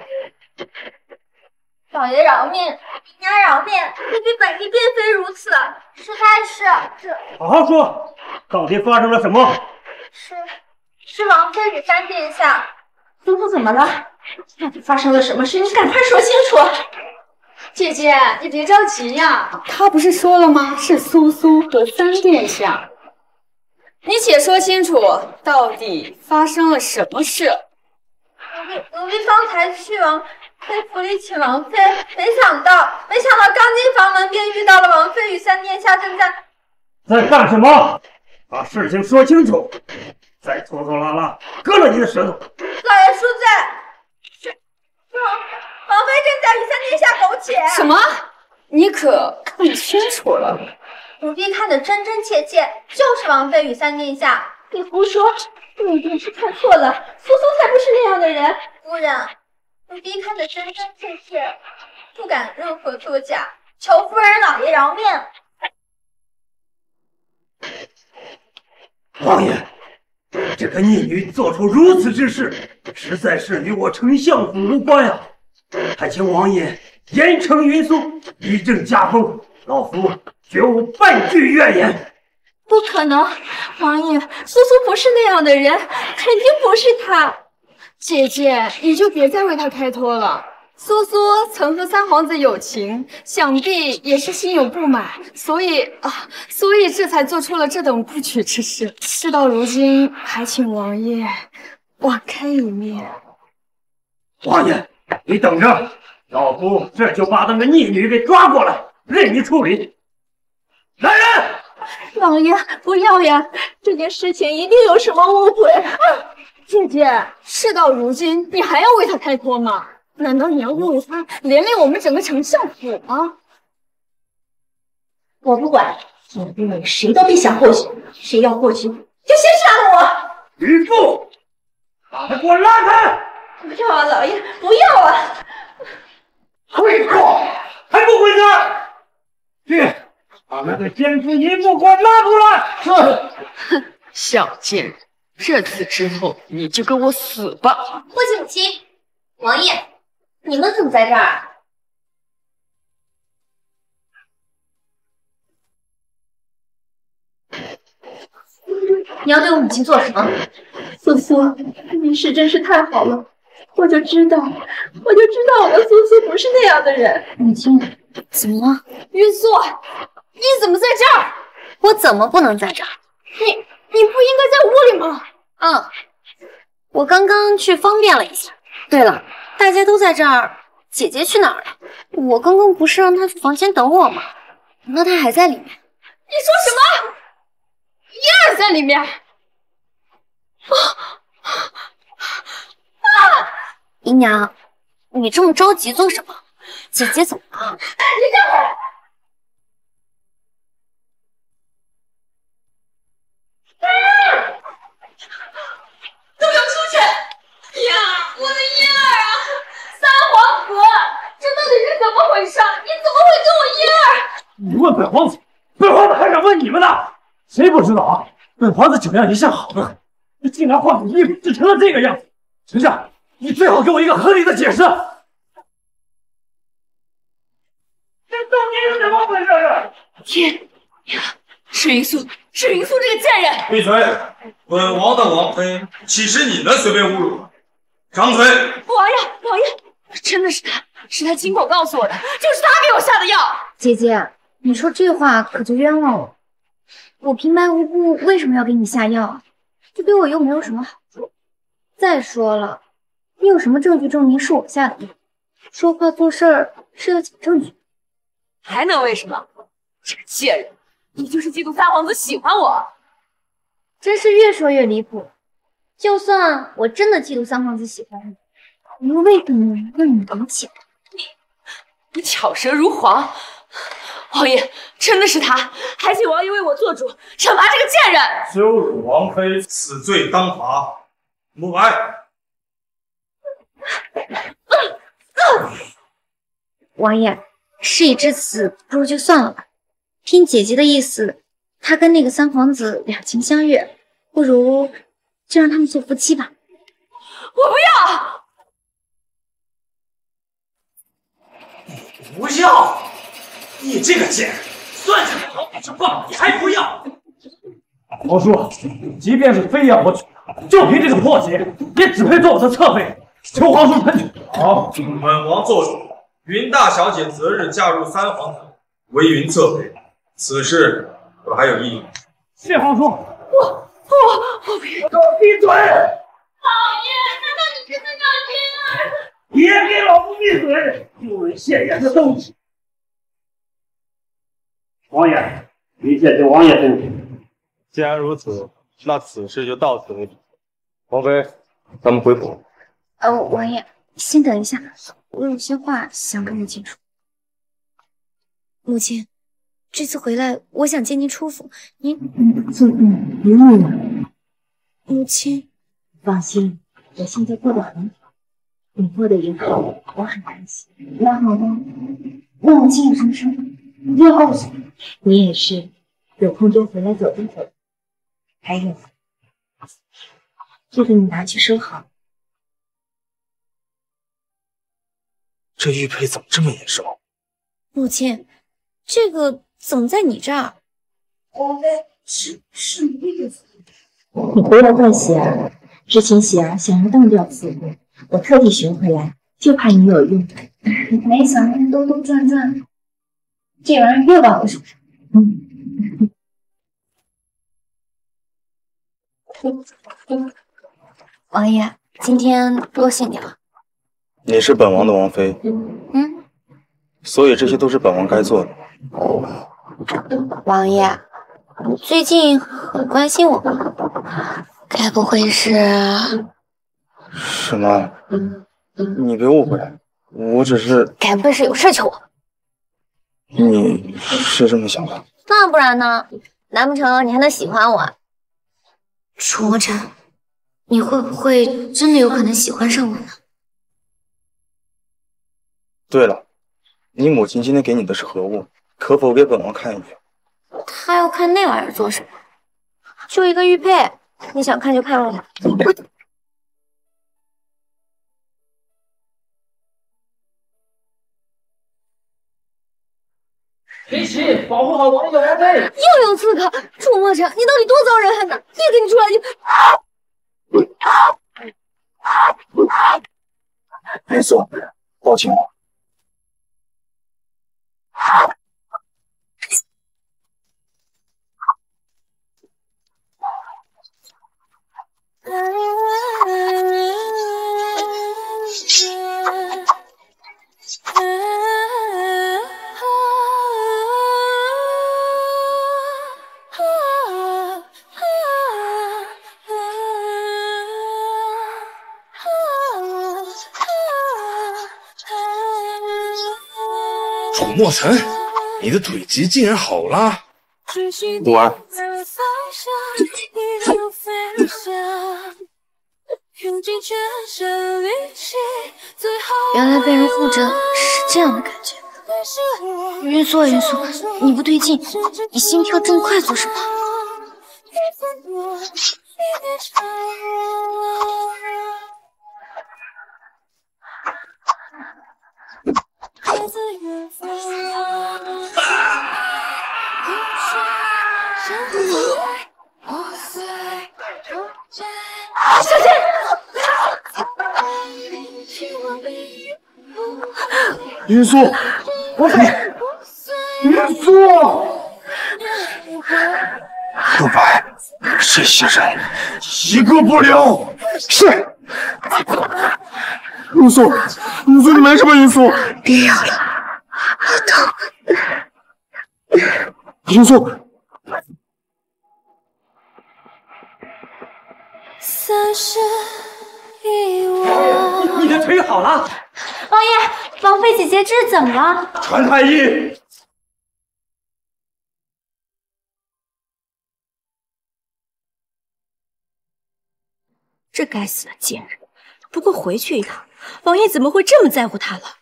老爷饶命，娘娘饶命！卑鄙本意并非如此，实在是这…… 好好说，到底发生了什么？ 是是王妃与三殿下。 苏苏怎么了？到底发生了什么事？你赶快说清楚！ 姐姐，你别着急呀，他不是说了吗？是苏苏和三殿下。你且说清楚，到底发生了什么事？ 奴婢奴婢方才去王妃府里请王妃，没想到没想到刚进房门便遇到了王妃与三殿下正在在干什么？把事情说清楚，再拖拖拉拉，割了你的舌头！ 老爷恕罪。王王妃正在与三殿下苟且。 什么？你可看清楚了？ 奴婢看得真真切切，就是王妃与三殿下。 你胡说，你一定是看错了，苏苏才不是那样的人。 夫人，奴婢看得真真切切，不敢任何作假，求夫人老爷饶命。 王爷，这个逆女做出如此之事，实在是与我丞相府无关呀！还请王爷严惩云素，以正家风，老夫绝无半句怨言。 不可能，王爷，苏苏不是那样的人，肯定不是她。 姐姐，你就别再为她开脱了。苏苏曾和三皇子有情，想必也是心有不满，所以啊，所以这才做出了这等不娶之事。事到如今，还请王爷网开一面。 王爷，你等着，老夫这就把那个逆女给抓过来，任你处理。来人！ 王爷，不要呀！这件事情一定有什么误会。 姐姐，事到如今，你还要为他开脱吗？难道你要误会他，连累我们整个丞相府吗？ 我不管，因为你们谁都别想过去，谁要过去就先杀了我！ 吕布，把他给我拉开！ 不要啊，老爷，不要啊！ 回国还不回家？去！把那个奸夫淫妇给我拉出来！ 哼，小贱人，这次之后你就跟我死吧！ 父亲母亲，王爷，你们怎么在这儿？你要对我母亲做什么？ 苏苏，你是真是太好了， 我就知道，我就知道我的苏苏不是那样的人。 母亲，怎么了？ 云素，你怎么在这儿？ 我怎么不能在这儿？ 你你不应该在屋里吗？ 嗯，我刚刚去方便了一下。对了，大家都在这儿，姐姐去哪儿了？我刚刚不是让她去房间等我吗？那她还在里面。 你说什么？燕儿在里面？啊啊！姨娘，你这么着急做什么？姐姐怎么了？ 你让开！都给我出去！呀，我的燕儿啊！三皇子，这到底是怎么回事？你怎么会跟我燕儿？ 你问本皇子，本皇子还敢问你们呢？谁不知道啊？本皇子酒量一向好得很，你竟然化成衣服制成了这个样子！丞相，你最好给我一个合理的解释。这到底是怎么回事？ 天呀！是云素，是云素这个贱人！ 闭嘴！本王的王妃岂是你能随便侮辱？张嘴！ 王爷，王爷，真的是他，是他亲口告诉我的，就是他给我下的药。 姐姐，你说这话可就冤枉我。我平白无故为什么要给你下药？这对我又没有什么好处。再说了，你有什么证据证明是我下的药？说话做事儿是要讲证据。 还能为什么？这个贱人，你就是嫉妒三皇子喜欢我。 真是越说越离谱。就算我真的嫉妒三皇子喜欢你，你又为什么让你挡起来？ 你你巧舌如簧。王爷，真的是他，还请王爷为我做主，惩罚这个贱人。 羞辱王妃，此罪当罚。母白。 王爷，事已至此，不如就算了吧。听姐姐的意思，他跟那个三皇子两情相悦，不如就让他们做夫妻吧。 我不要！ 不要！你这个贱人，算是好比之棒，你还不要？皇叔，即便是非要我娶她，就凭这个破鞋，也只配做我的侧妃。求皇叔判决。 好，本王做主，云大小姐择日嫁入三皇子，为云侧妃。此事可还有异议？ 谢皇叔。 我我我闭给我闭嘴！ 老爷，难道你真的要燕儿？ 别给老夫闭嘴！丢人现眼的东西！王爷，一切听王爷吩咐。 既然如此，那此事就到此为止。王妃，咱们回府。 呃，王爷，先等一下，我有些话想跟你清楚。母亲，这次回来，我想接您出府。您， 父亲不用了。 母亲， 放心，我现在过得很好，你过得也好，我很担心。那好吧，那母亲有什么事一定要告诉你。你也是，有空多回来走一走。还有，这个你拿去收好。 这玉佩怎么这么眼熟？ 母亲，这个怎么在你这儿？ 王妃，是是那个。你回来换喜儿，之前喜儿想要当掉刺猬，我特地学回来，就怕你有用。 没想到兜兜转转，这玩意儿又到我手上。嗯。王爷，今天多谢你了。 你是本王的王妃， 嗯， 所以这些都是本王该做的。 王爷，你最近很关心我吗？该不会是…… 什么？你别误会，我只是…… 该不会是有事求我？ 你是这么想的？ 那不然呢？难不成你还能喜欢我？楚墨尘，你会不会真的有可能喜欢上我呢？ 对了，你母亲今天给你的是何物？可否给本王看一眼？ 她要看那玩意儿做什么？就一个玉佩，你想看就看吧。 林奇，保护好王爷王妃！ 又有刺客！楚墨尘，你到底多遭人恨呢？一跟你出来就…… 没错，抱歉。 楚墨尘，你的腿疾竟然好了！ 木儿， 原来被人护着是这样的感觉。云素啊云素，你不对劲，你心跳这么快做什么？ 小心！ 云素，王妃，云素， 陆白，这些人一个不留。 是。云素，云素，你没事吧？云素， 别咬了，好痛。 云素。 你的腿好了？ 王爷，王妃姐姐这是怎么了？ 传太医。 这该死的贱人！不过回去一趟，王爷怎么会这么在乎她了？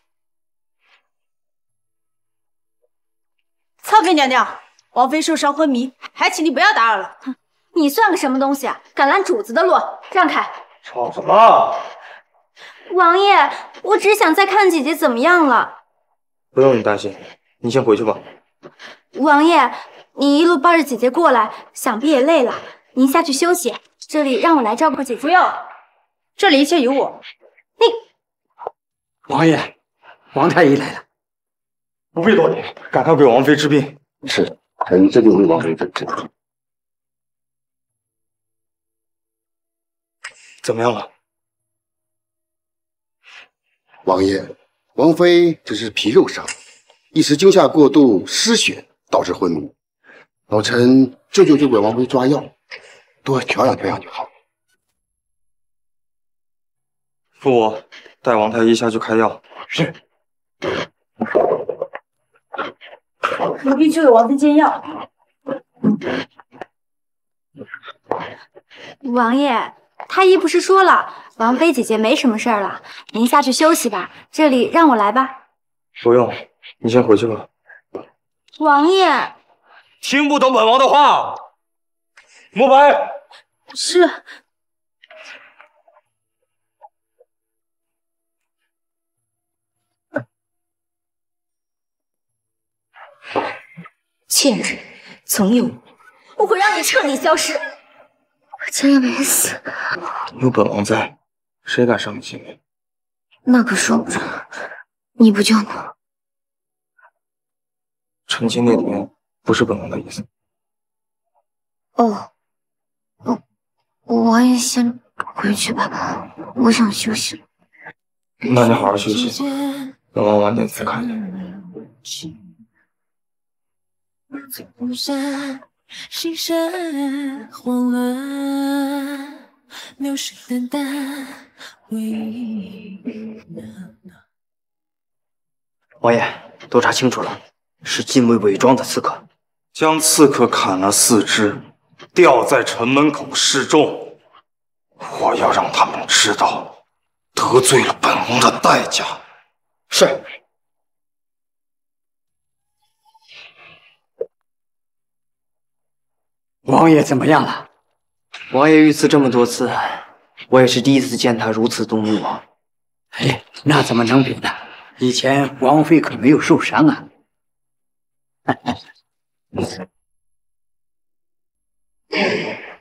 操妃娘娘，王妃受伤昏迷，还请你不要打扰了。 哼，你算个什么东西啊？敢拦主子的路，让开！ 吵什么？ 王爷，我只想再看姐姐怎么样了。 不用你担心，你先回去吧。 王爷，你一路抱着姐姐过来，想必也累了，您下去休息，这里让我来照顾姐姐。 不用，这里一切有我。 你， 王爷，王太医来了。 不必多礼，赶快给王妃治病。 是，臣这就为王妃治治。 怎么样了？ 王爷，王妃只是皮肉伤，一时惊吓过度失血，导致昏迷。老臣这就去给王妃抓药，多调养调养就好。 父我带王太医下去开药。 是。 奴婢去给王妃煎药。 王爷，太医不是说了，王妃姐姐没什么事儿了，您下去休息吧，这里让我来吧。 不用，你先回去吧。 王爷， 听不懂本王的话。慕白， 是。 贱人，总有我会让你彻底消失。我竟然没死， 有本王在，谁敢伤你性命？ 那可说不准。你不救我， 成亲那天不是本王的意思。 哦，哦，王爷先回去吧，我想休息。 那你好好休息，本王晚点再看你。 不散，心神慌乱，流水淡淡，回忆。 王爷，都查清楚了，是禁卫伪装的刺客， 将刺客砍了四肢，吊在城门口示众。我要让他们知道得罪了本王的代价。 是。王爷怎么样了？王爷遇刺这么多次，我也是第一次见他如此动怒啊！ 哎，那怎么能比呢？以前王妃可没有受伤啊！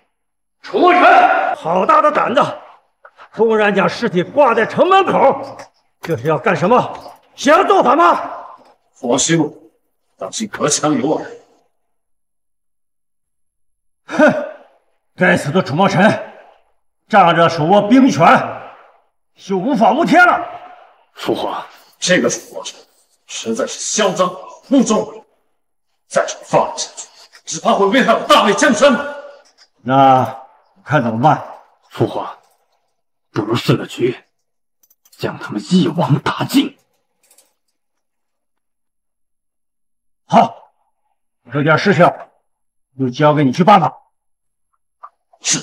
楚墨尘，好大的胆子，公然将尸体挂在城门口， 这是要干什么？想要造反吗？ 佛师傅，当心隔墙有耳。 哼！该死的楚墨尘，仗着手握兵权，就无法无天了。 父皇，这个楚墨尘实在是嚣张无中，再这么放下去，只怕会危害我大魏江山。 那看怎么办？ 父皇，不如设个局，将他们一网打尽。 好，这件事情就交给你去办吧。 是。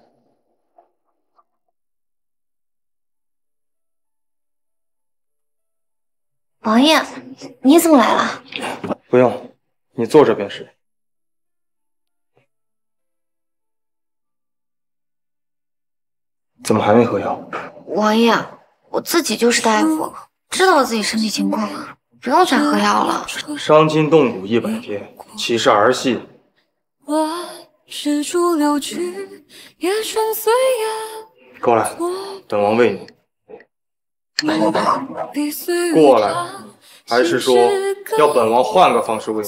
王爷，你怎么来了？ 不用，你坐着便是。怎么还没喝药？ 王爷，我自己就是大夫，知道自己身体情况，不用再喝药了。 伤筋动骨一百天，岂是儿戏？过来，本王喂你。过来，还是说要本王换个方式喂你？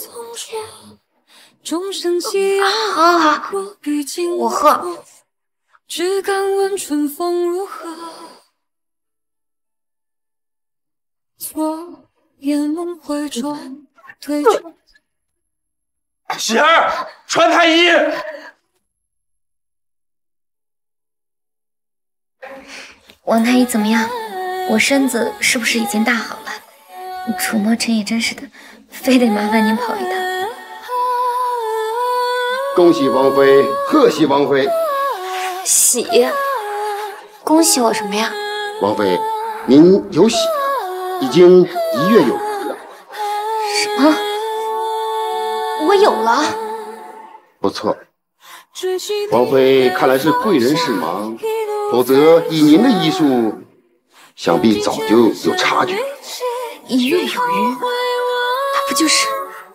好好好，我喝。 只敢问春风如何，昨夜梦回中对酒。 喜儿，传太医。 王太医怎么样？我身子是不是已经大好了？楚墨尘也真是的，非得麻烦您跑一趟。 恭喜王妃，贺喜王妃！ 喜，恭喜我什么呀？ 王妃，您有喜了，已经一月有余了。 什么？我有了？ 不错，王妃看来是贵人事忙，否则以您的医术，想必早就有察觉了。 一月有余，那不就是？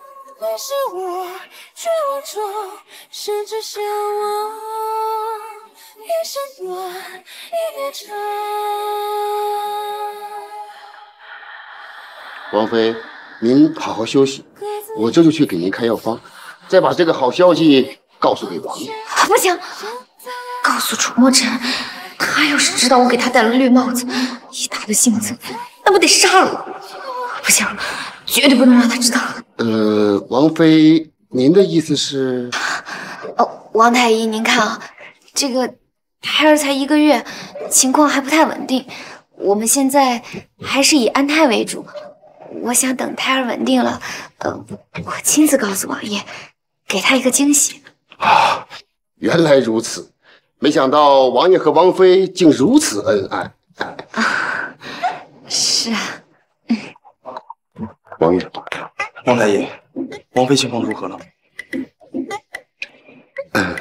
王妃，您好好休息，我这就去给您开药方，再把这个好消息告诉给王爷。 不行，告诉楚墨尘，他要是知道我给他戴了绿帽子，以他的性子，那不得杀了我？不行，绝对不能让他知道。 呃，王妃，您的意思是？ 哦，王太医，您看啊，这个胎儿才一个月，情况还不太稳定，我们现在还是以安胎为主。我想等胎儿稳定了，呃，我亲自告诉王爷，给他一个惊喜。 啊，原来如此，没想到王爷和王妃竟如此恩爱。 啊，是啊。 王爷， 王太医，王妃情况如何了？ 嗯。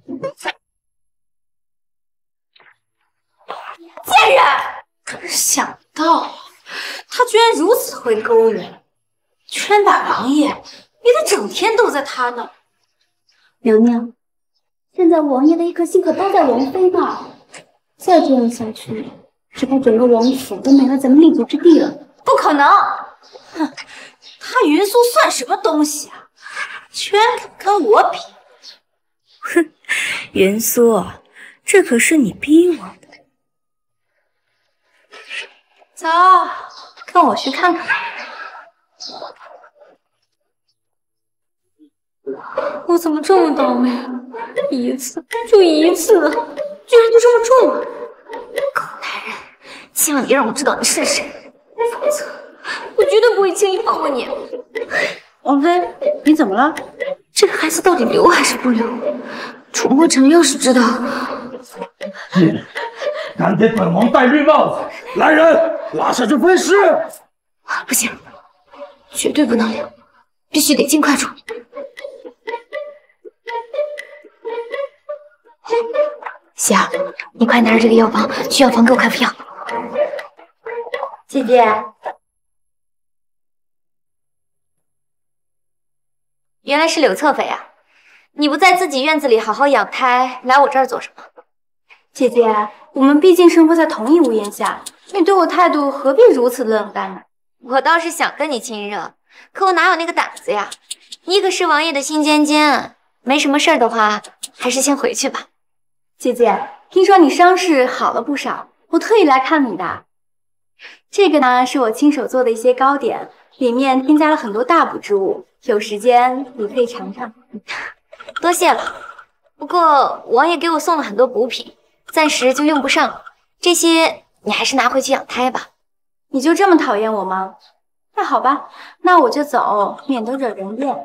贱人！想不到他居然如此会勾人，圈打王爷，你得整天都在他那。 娘娘，现在王爷的一颗心可都在王妃那儿，再这样下去，只怕整个王府都没了咱们立足之地了。 不可能！哼，他云苏算什么东西啊？居然敢跟我比！ 哼，云苏，这可是你逼我的。 走，跟我去看看。我怎么这么倒霉啊？一次就一次，居然就这么中了！ 狗男人，希望你让我知道你是谁，否则我绝对不会轻易放过你。 王妃，你怎么了？ 这个孩子到底留还是不留？楚墨尘要是知道， 贱人，敢给本王戴绿帽子！来人，拉下去分尸！ 不行，绝对不能留，必须得尽快处理。喜儿，你快拿着这个药方去药房给我开副药。 姐姐， 原来是柳侧妃啊！你不在自己院子里好好养胎，来我这儿做什么？ 姐姐，我们毕竟生活在同一屋檐下，你对我态度何必如此冷淡呢？ 我倒是想跟你亲热，可我哪有那个胆子呀？你可是王爷的心尖尖，没什么事儿的话，还是先回去吧。 姐姐，听说你伤势好了不少，我特意来看你的。这个呢，是我亲手做的一些糕点，里面添加了很多大补之物，有时间你可以尝尝。 多谢了。不过王爷给我送了很多补品，暂时就用不上了，这些你还是拿回去养胎吧。 你就这么讨厌我吗？那好吧，那我就走，免得惹人厌。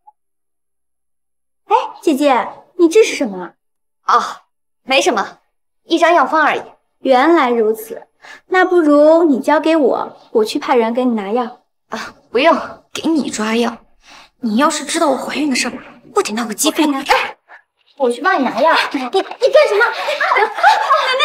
哎，姐姐，你这是什么？ 哦，没什么，一张药方而已。 原来如此，那不如你交给我，我去派人给你拿药。 啊，不用，给你抓药。你要是知道我怀孕的事儿，不得闹个鸡飞狗跳。 我去帮你拿药。 你你干什么？娘娘，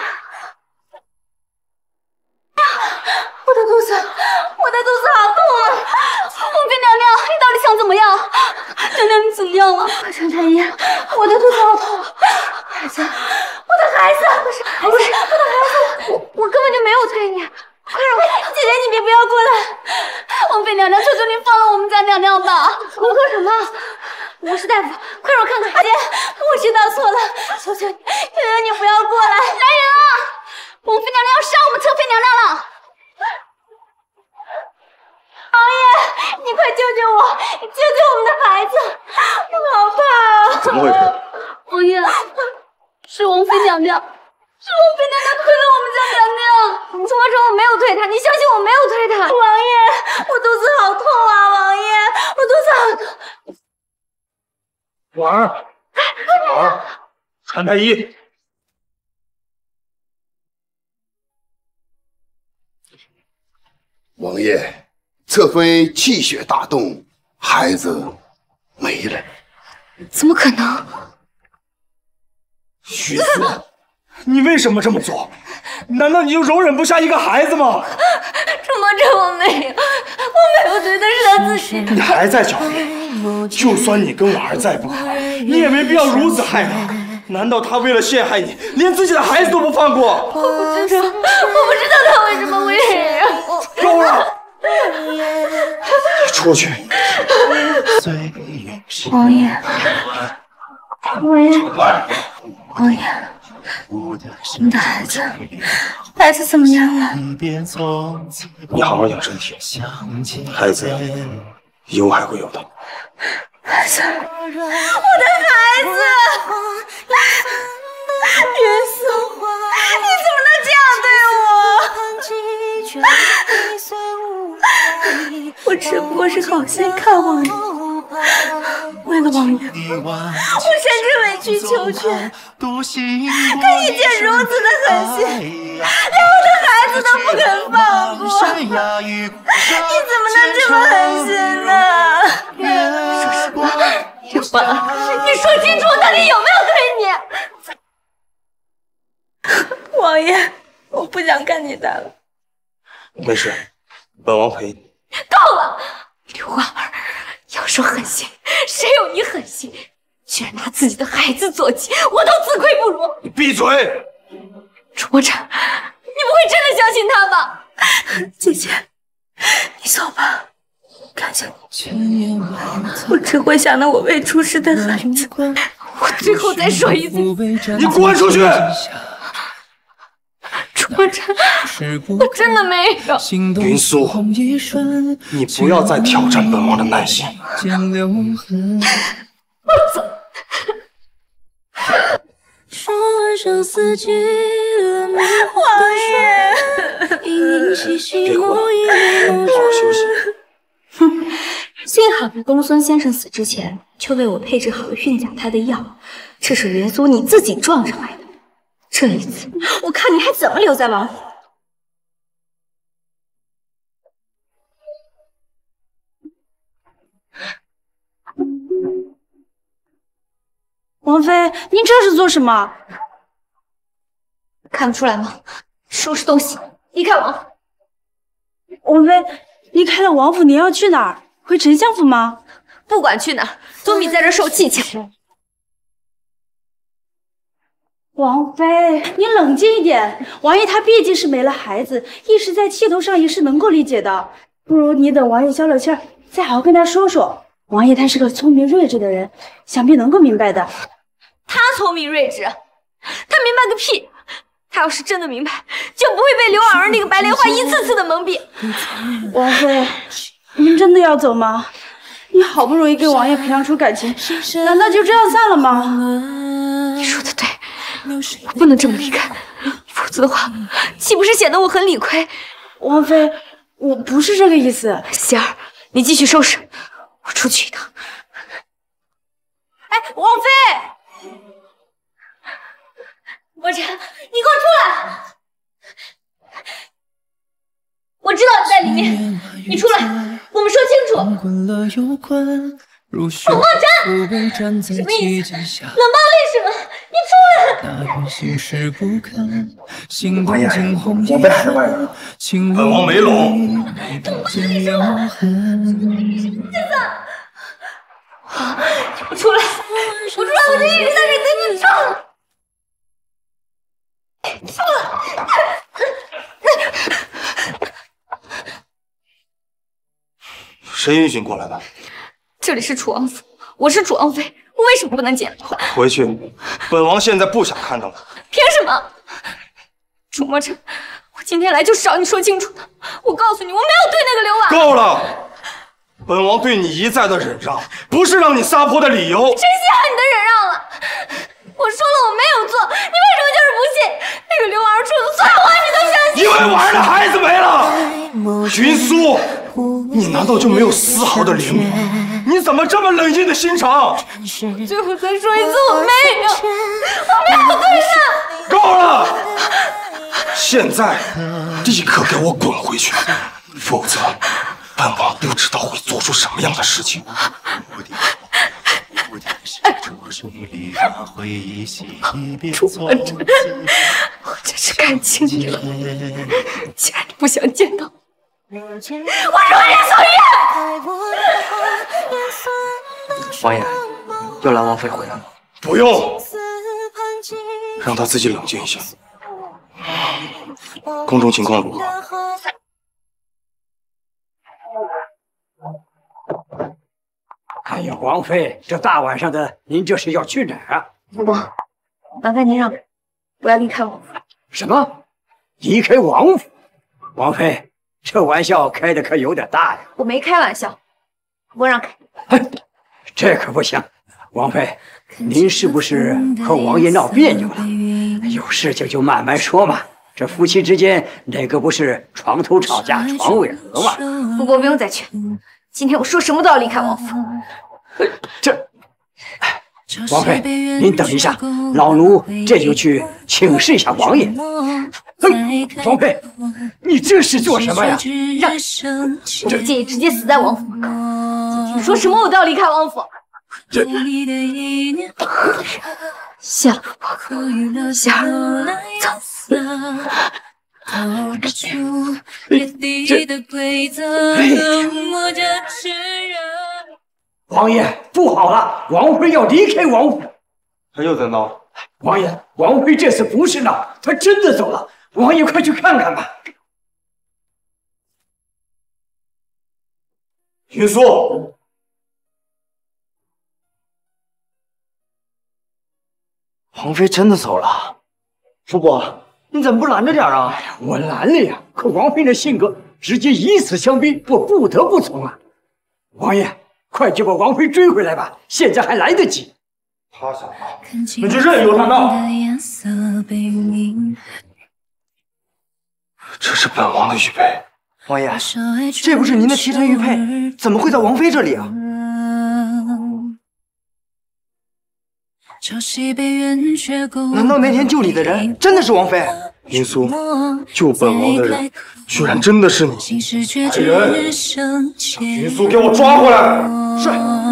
我的肚子，我的肚子好痛啊！ 王妃娘娘，你到底想怎么样？娘娘，你怎么样了？ 陈太医，我的肚子好痛。孩子，我的孩子，不是不是我的孩子，我我根本就没有推你。快让我，姐姐你别不要过来！ 王妃娘娘，求求你放了我们家娘娘吧！ 我说什么？我是大夫，快让我看看。 姐，我知道错了，求求你，求求你不要过来！来人啊！王妃娘娘要杀我们侧妃娘娘了！王爷，你快救救我，救救我们的孩子！我好怕啊！ 怎么回事？ 王爷，是王妃娘娘，是王妃娘娘推了我们家娘娘。 怎么说我没有推她？你相信我没有推她？ 王爷，我肚子好痛啊！王爷，我肚子好痛。 婉儿，婉儿，陈太医。 王爷，侧妃气血大动，孩子没了。 怎么可能？ 许思，你为什么这么做？难道你就容忍不下一个孩子吗？ 什么这我没有，我没有对的是他自己。 你还在狡辩？就算你跟婉儿再不好，你也没必要如此害他。难道他为了陷害你，连自己的孩子都不放过？ 我不知道，我不知道他为什么会这样。 够了！你出去。 王爷，王爷，王爷，你的孩子，孩子怎么样了？ 你好好养身体，孩子以后还会有的。 孩子， 我的孩子，云素，你怎么能这样对我？我只不过是好心看望你，为了王爷， 我甚至委曲求全，可你竟如此的狠心，连我的孩子都不肯放过，你怎么能这么狠心呢？ 说什么？有吧？ 你说清楚，我到底有没有对你？ 王爷，我不想看你的了。 没事，本王陪你。 够了！ 刘婉儿，要说狠心，谁有你狠心？居然拿自己的孩子做棋，我都自愧不如。 你闭嘴！ 楚墨尘，你不会真的相信他吧？ 姐姐，你走吧。看向你，我只会想到我未出世的孩子。 我最后再说一次， 你滚出去！ 楚墨尘，我真的没有。 云素，你不要再挑战本王的耐心。 我走。 王爷， 别哭了，好好休息。 哼，幸好在公孙先生死之前就为我配置好了运假胎的药，这是云苏你自己撞上来的。这一次，我看你还怎么留在王府。 王妃，您这是做什么？ 看不出来吗？收拾东西，离开王府。 王妃，离开了王府，您要去哪儿？回丞相府吗？ 不管去哪儿，总比在这受气强。 王妃，你冷静一点。王爷他毕竟是没了孩子，一时在气头上也是能够理解的。不如你等王爷消了气儿，再好好跟他说说。王爷他是个聪明睿智的人，想必能够明白的。 他聪明睿智，他明白个屁！他要是真的明白，就不会被刘婉儿那个白莲花一次次的蒙蔽。 王妃，您真的要走吗？你好不容易跟王爷培养出感情，难道就这样散了吗？ 你说的对，我不能这么离开，否则的话，岂不是显得我很理亏？ 王妃，我不是这个意思。 希儿，你继续收拾，我出去一趟。哎，王妃，墨尘，你给我出来！我知道你在里面，你出来，我们说清楚。莫尘，什么意思？冷暴力是吗？你出来！ 王爷，王妃还在外呢，本王没拢。 现在，我出来，我出来，我就一直在这等你上。出来！ 谁允许你过来的？ 这里是楚王府，我是楚王妃，我为什么不能见？ 回去，本王现在不想看到你。 凭什么？楚墨尘，我今天来就是找你说清楚的。我告诉你，我没有对那个刘婉。 够了！本王对你一再的忍让，不是让你撒泼的理由。 谁稀罕你的忍让了？我说了我没有做，你为什么就是不信？那个刘婉儿说的所有话你都相信？ 因为婉儿的孩子没了。云苏，你难道就没有丝毫的怜悯？你怎么这么冷硬的心肠？ 最后再说一次，我没有，我没有对他。 够了！现在立刻给我滚回去，否则本王不知道会做出什么样的事情。 楚墨尘，我真是看清你了。既然你不想见到我，我如你所愿。 王爷，要兰王妃回来吗？ 不用，让她自己冷静一下。宫中情况如何？ 哎呀，王妃，这大晚上的，您这是要去哪儿啊？ 不，麻烦您让开，我要离开王府。 什么？离开王府？王妃，这玩笑开的可有点大呀！ 我没开玩笑，我让开。 这可不行，王妃，您是不是和王爷闹别扭了？有事情就慢慢说嘛。这夫妻之间哪个不是床头吵架床尾和嘛？ 不过不用再劝，今天我说什么都要离开王府。 这，王妃，您等一下，老奴这就去请示一下王爷。哼，王妃，你这是做什么呀？ 让我不介意直接死在王府门口。你说什么我都要离开王府。 这， 谢了，希儿，走。 王爷，不好了，王妃要离开王府。 他又在闹。 王爷，王妃这次不是闹，她真的走了。王爷，快去看看吧。 云苏， 王妃真的走了。叔伯，你怎么不拦着点啊？ 我拦了呀，可王妃的性格直接以死相逼，我不得不从啊。王爷，快去把王妃追回来吧，现在还来得及。 他想闹，那就任由他闹。这是本王的玉佩。 王爷，这不是您的提臣玉佩，怎么会在王妃这里啊？难道那天救你的人真的是王妃？ 云苏，救本王的人居然真的是你！来人，把云苏给我抓回来！是。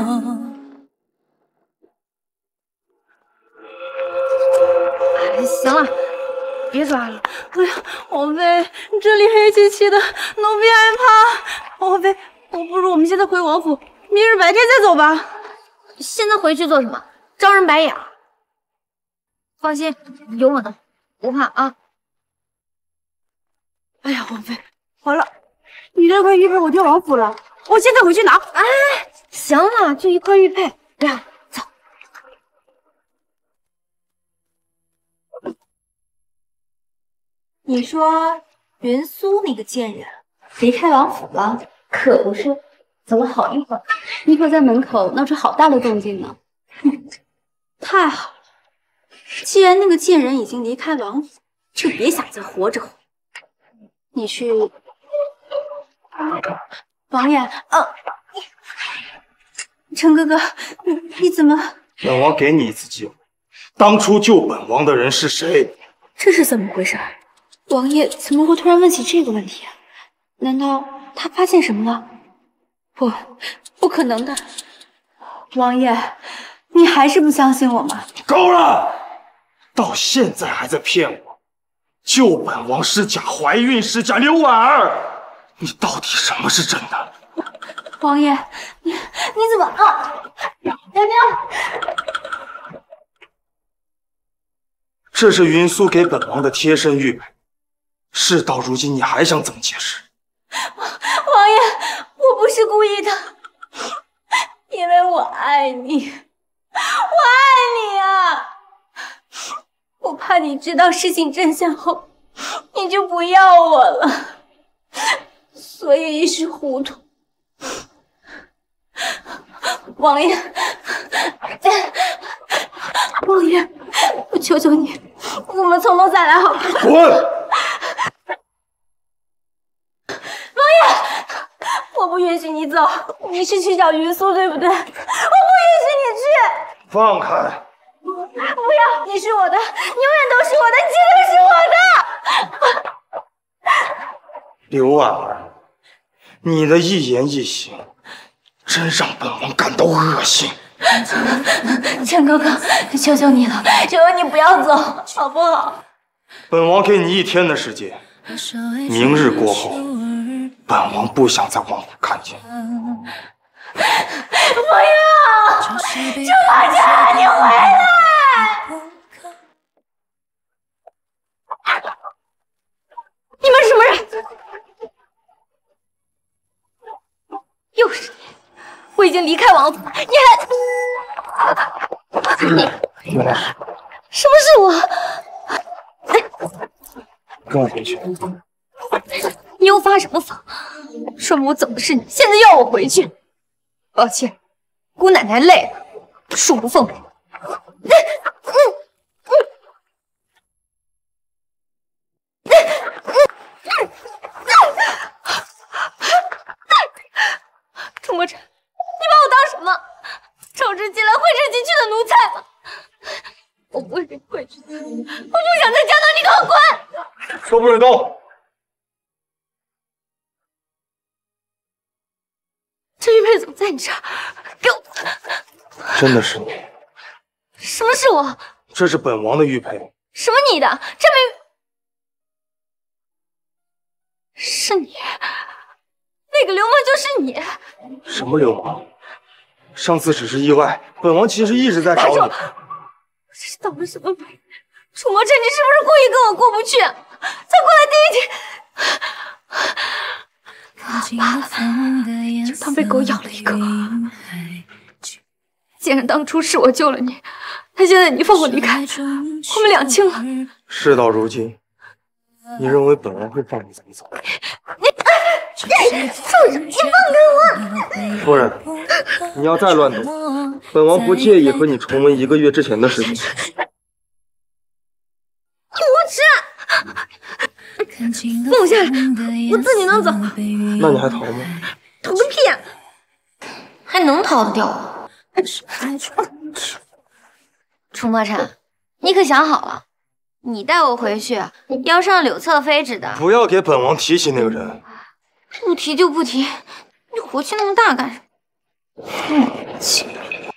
行了，别抓了。 哎呀，王妃，这里黑漆漆的，奴婢害怕。王妃，我不如我们现在回王府，明日白天再走吧。 现在回去做什么？招人白眼。 放心，有我呢，不怕啊。 哎呀，王妃，完了，你那块玉佩我掉王府了，我现在回去拿。 哎，行了，就一块玉佩，不要，走。 你说云苏那个贱人离开王府了？可不是，走了好一会儿，你可在门口闹出好大的动静呢。哼，太好了，既然那个贱人已经离开王府，就别想再活着回。你去，王爷，啊，陈哥哥，你你怎么？ 本王给你一次机会，当初救本王的人是谁？ 这是怎么回事？王爷怎么会突然问起这个问题啊？难道他发现什么了？不，不可能的。王爷，你还是不相信我吗？ 够了！到现在还在骗我。救本王是假，怀孕是假，刘婉儿，你到底什么是真的？ 王爷，你你怎么啊？娘娘， 这是云苏给本王的贴身玉佩，事到如今你还想怎么解释？ 王爷，我不是故意的，因为我爱你，我爱你啊！我怕你知道事情真相后，你就不要我了，所以一时糊涂。王爷，王爷，我求求你，我们从头再来好吗？ 滚！ 王爷，我不允许你走，你是去找云苏对不对？我不允许你去。 放开！ 不要，你是我的，永远都是我的，绝对是我的。 刘婉儿，你的一言一行，真让本王感到恶心。 陈哥哥，求求你了，求求你不要走，好不好？ 本王给你一天的时间，明日过后，本王不想在王府看见。 不要！朱宝珍，你回来！你们是什么人？又是你！我已经离开王府，你还……你原来什么是我？ 跟我回去。 你又发什么疯？说明我走的是你，现在要我回去。抱歉，姑奶奶累了，恕不奉陪。嗯嗯嗯嗯楚墨尘，你把我当什么？招之即来，挥之即去的奴才吗？我不是回去，我不想再见到你，给我滚！ 说不准动！ 这玉佩怎么在你这儿？给我！ 真的是你？ 什么是我？ 这是本王的玉佩。 什么你的？这没……是你？那个流氓就是你？ 什么流氓？上次只是意外，本王其实一直在找你。 我这是倒了什么霉？楚墨尘，你是不是故意跟我过不去？才过来第一天，罢了，就当被狗咬了一口。既然当初是我救了你，那现在你放我离开，我们两清了。 事到如今，你认为本王会放你这么走？ 你，你畜生！你放开我！ 夫人，你要再乱动，本王不介意和你重温一个月之前的事情。 无耻！放我下来，我自己能走。 那你还逃吗？ 逃个屁啊！ 还能逃得掉啊？楚墨尘，你可想好了，你带我回去要上柳侧妃旨的。 不要给本王提起那个人。 不提就不提，你火气那么大干什么？嗯，气。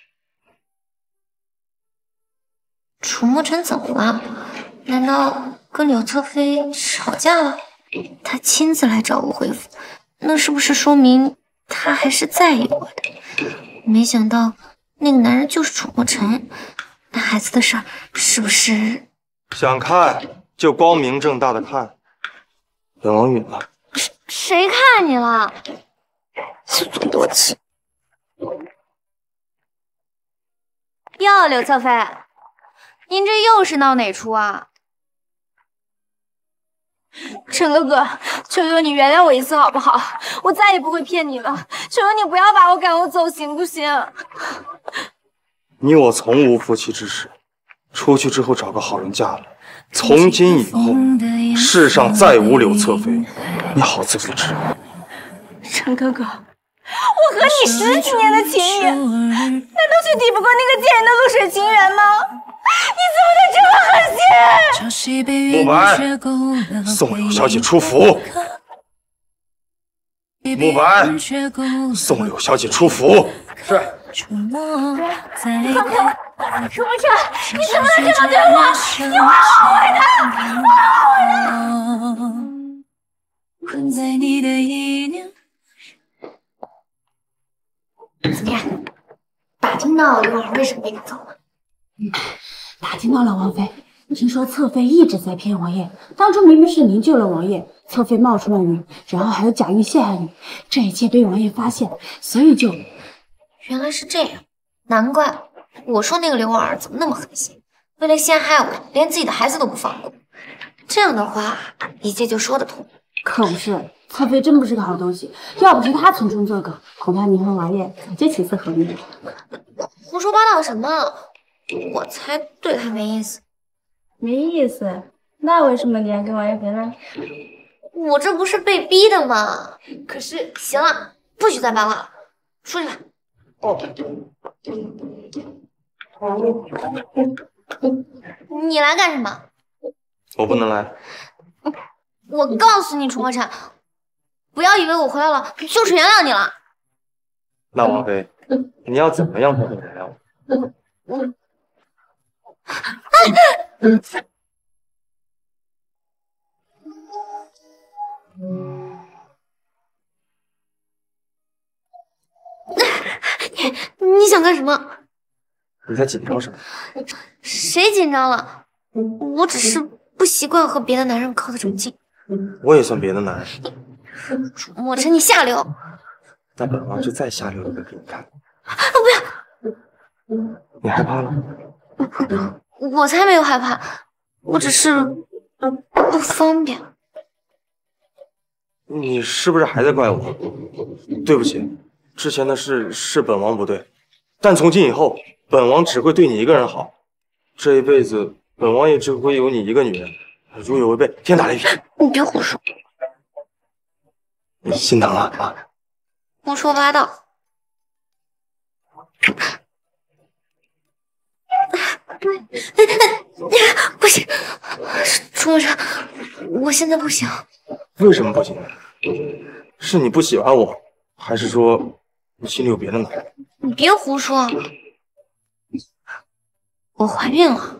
楚墨尘怎么了？难道跟柳侧妃吵架了？他亲自来找我回府，那是不是说明他还是在意我的？没想到那个男人就是楚墨尘， 带孩子的事儿，是不是？ 想看就光明正大的看。本王允了。 谁看你了？自作多情。哟，柳侧妃，您这又是闹哪出啊？ 陈哥哥，求求你原谅我一次好不好？我再也不会骗你了。求求你不要把我赶我走，行不行？ 你我从无夫妻之实，出去之后找个好人嫁了。从今以后，世上再无柳侧妃，你好自为之。 陈哥哥，我和你十几年的情谊，难道就抵不过那个贱人的露水情缘吗？你怎么能这么狠心？ 慕白，送柳小姐出府。慕白，送柳小姐出府。是。 哥哥，楚不成，你怎么能这么对我？你会后悔的，会后悔的。 困在你的意念。 怎么样？打听到刘儿为什么被赶走了？ 嗯，打听到了，王妃。听说侧妃一直在骗王爷，当初明明是您救了王爷，侧妃冒充了您，然后还有假意陷害你，这一切被王爷发现，所以就…… 原来是这样，难怪我说那个刘儿怎么那么狠心，为了陷害我，连自己的孩子都不放过。这样的话，一切就说得通。 可不是，侧妃真不是个好东西，要不是她从中作梗，恐怕您和王爷早就起死回生了。 胡说八道什么？我才对他没意思。 没意思？那为什么你要跟王爷回来？ 我这不是被逼的吗？可是，行了，不许再八卦了，出去吧。哦。你来干什么？ 我不能来。 我告诉你，楚墨尘，不要以为我回来了就是原谅你了。 那王妃，你要怎么样才能原谅我？ 我。你你想干什么？ 你在紧张什么？ 谁紧张了？我只是不习惯和别的男人靠得这么近。 我也算别的男人。 莫尘，你下流！ 那本王就再下流一个给你看。 不要！ 你害怕了？ 我才没有害怕，我只是不方便。 你是不是还在怪我？对不起，之前的事是本王不对，但从今以后，本王只会对你一个人好。这一辈子，本王也只会有你一个女人。如有违背，天打雷劈！ 你别胡说！ 你心疼了啊？ 胡说八道！不行，楚墨尘，我现在不行。 为什么不行？是你不喜欢我，还是说你心里有别的男人？ 你别胡说，我怀孕了。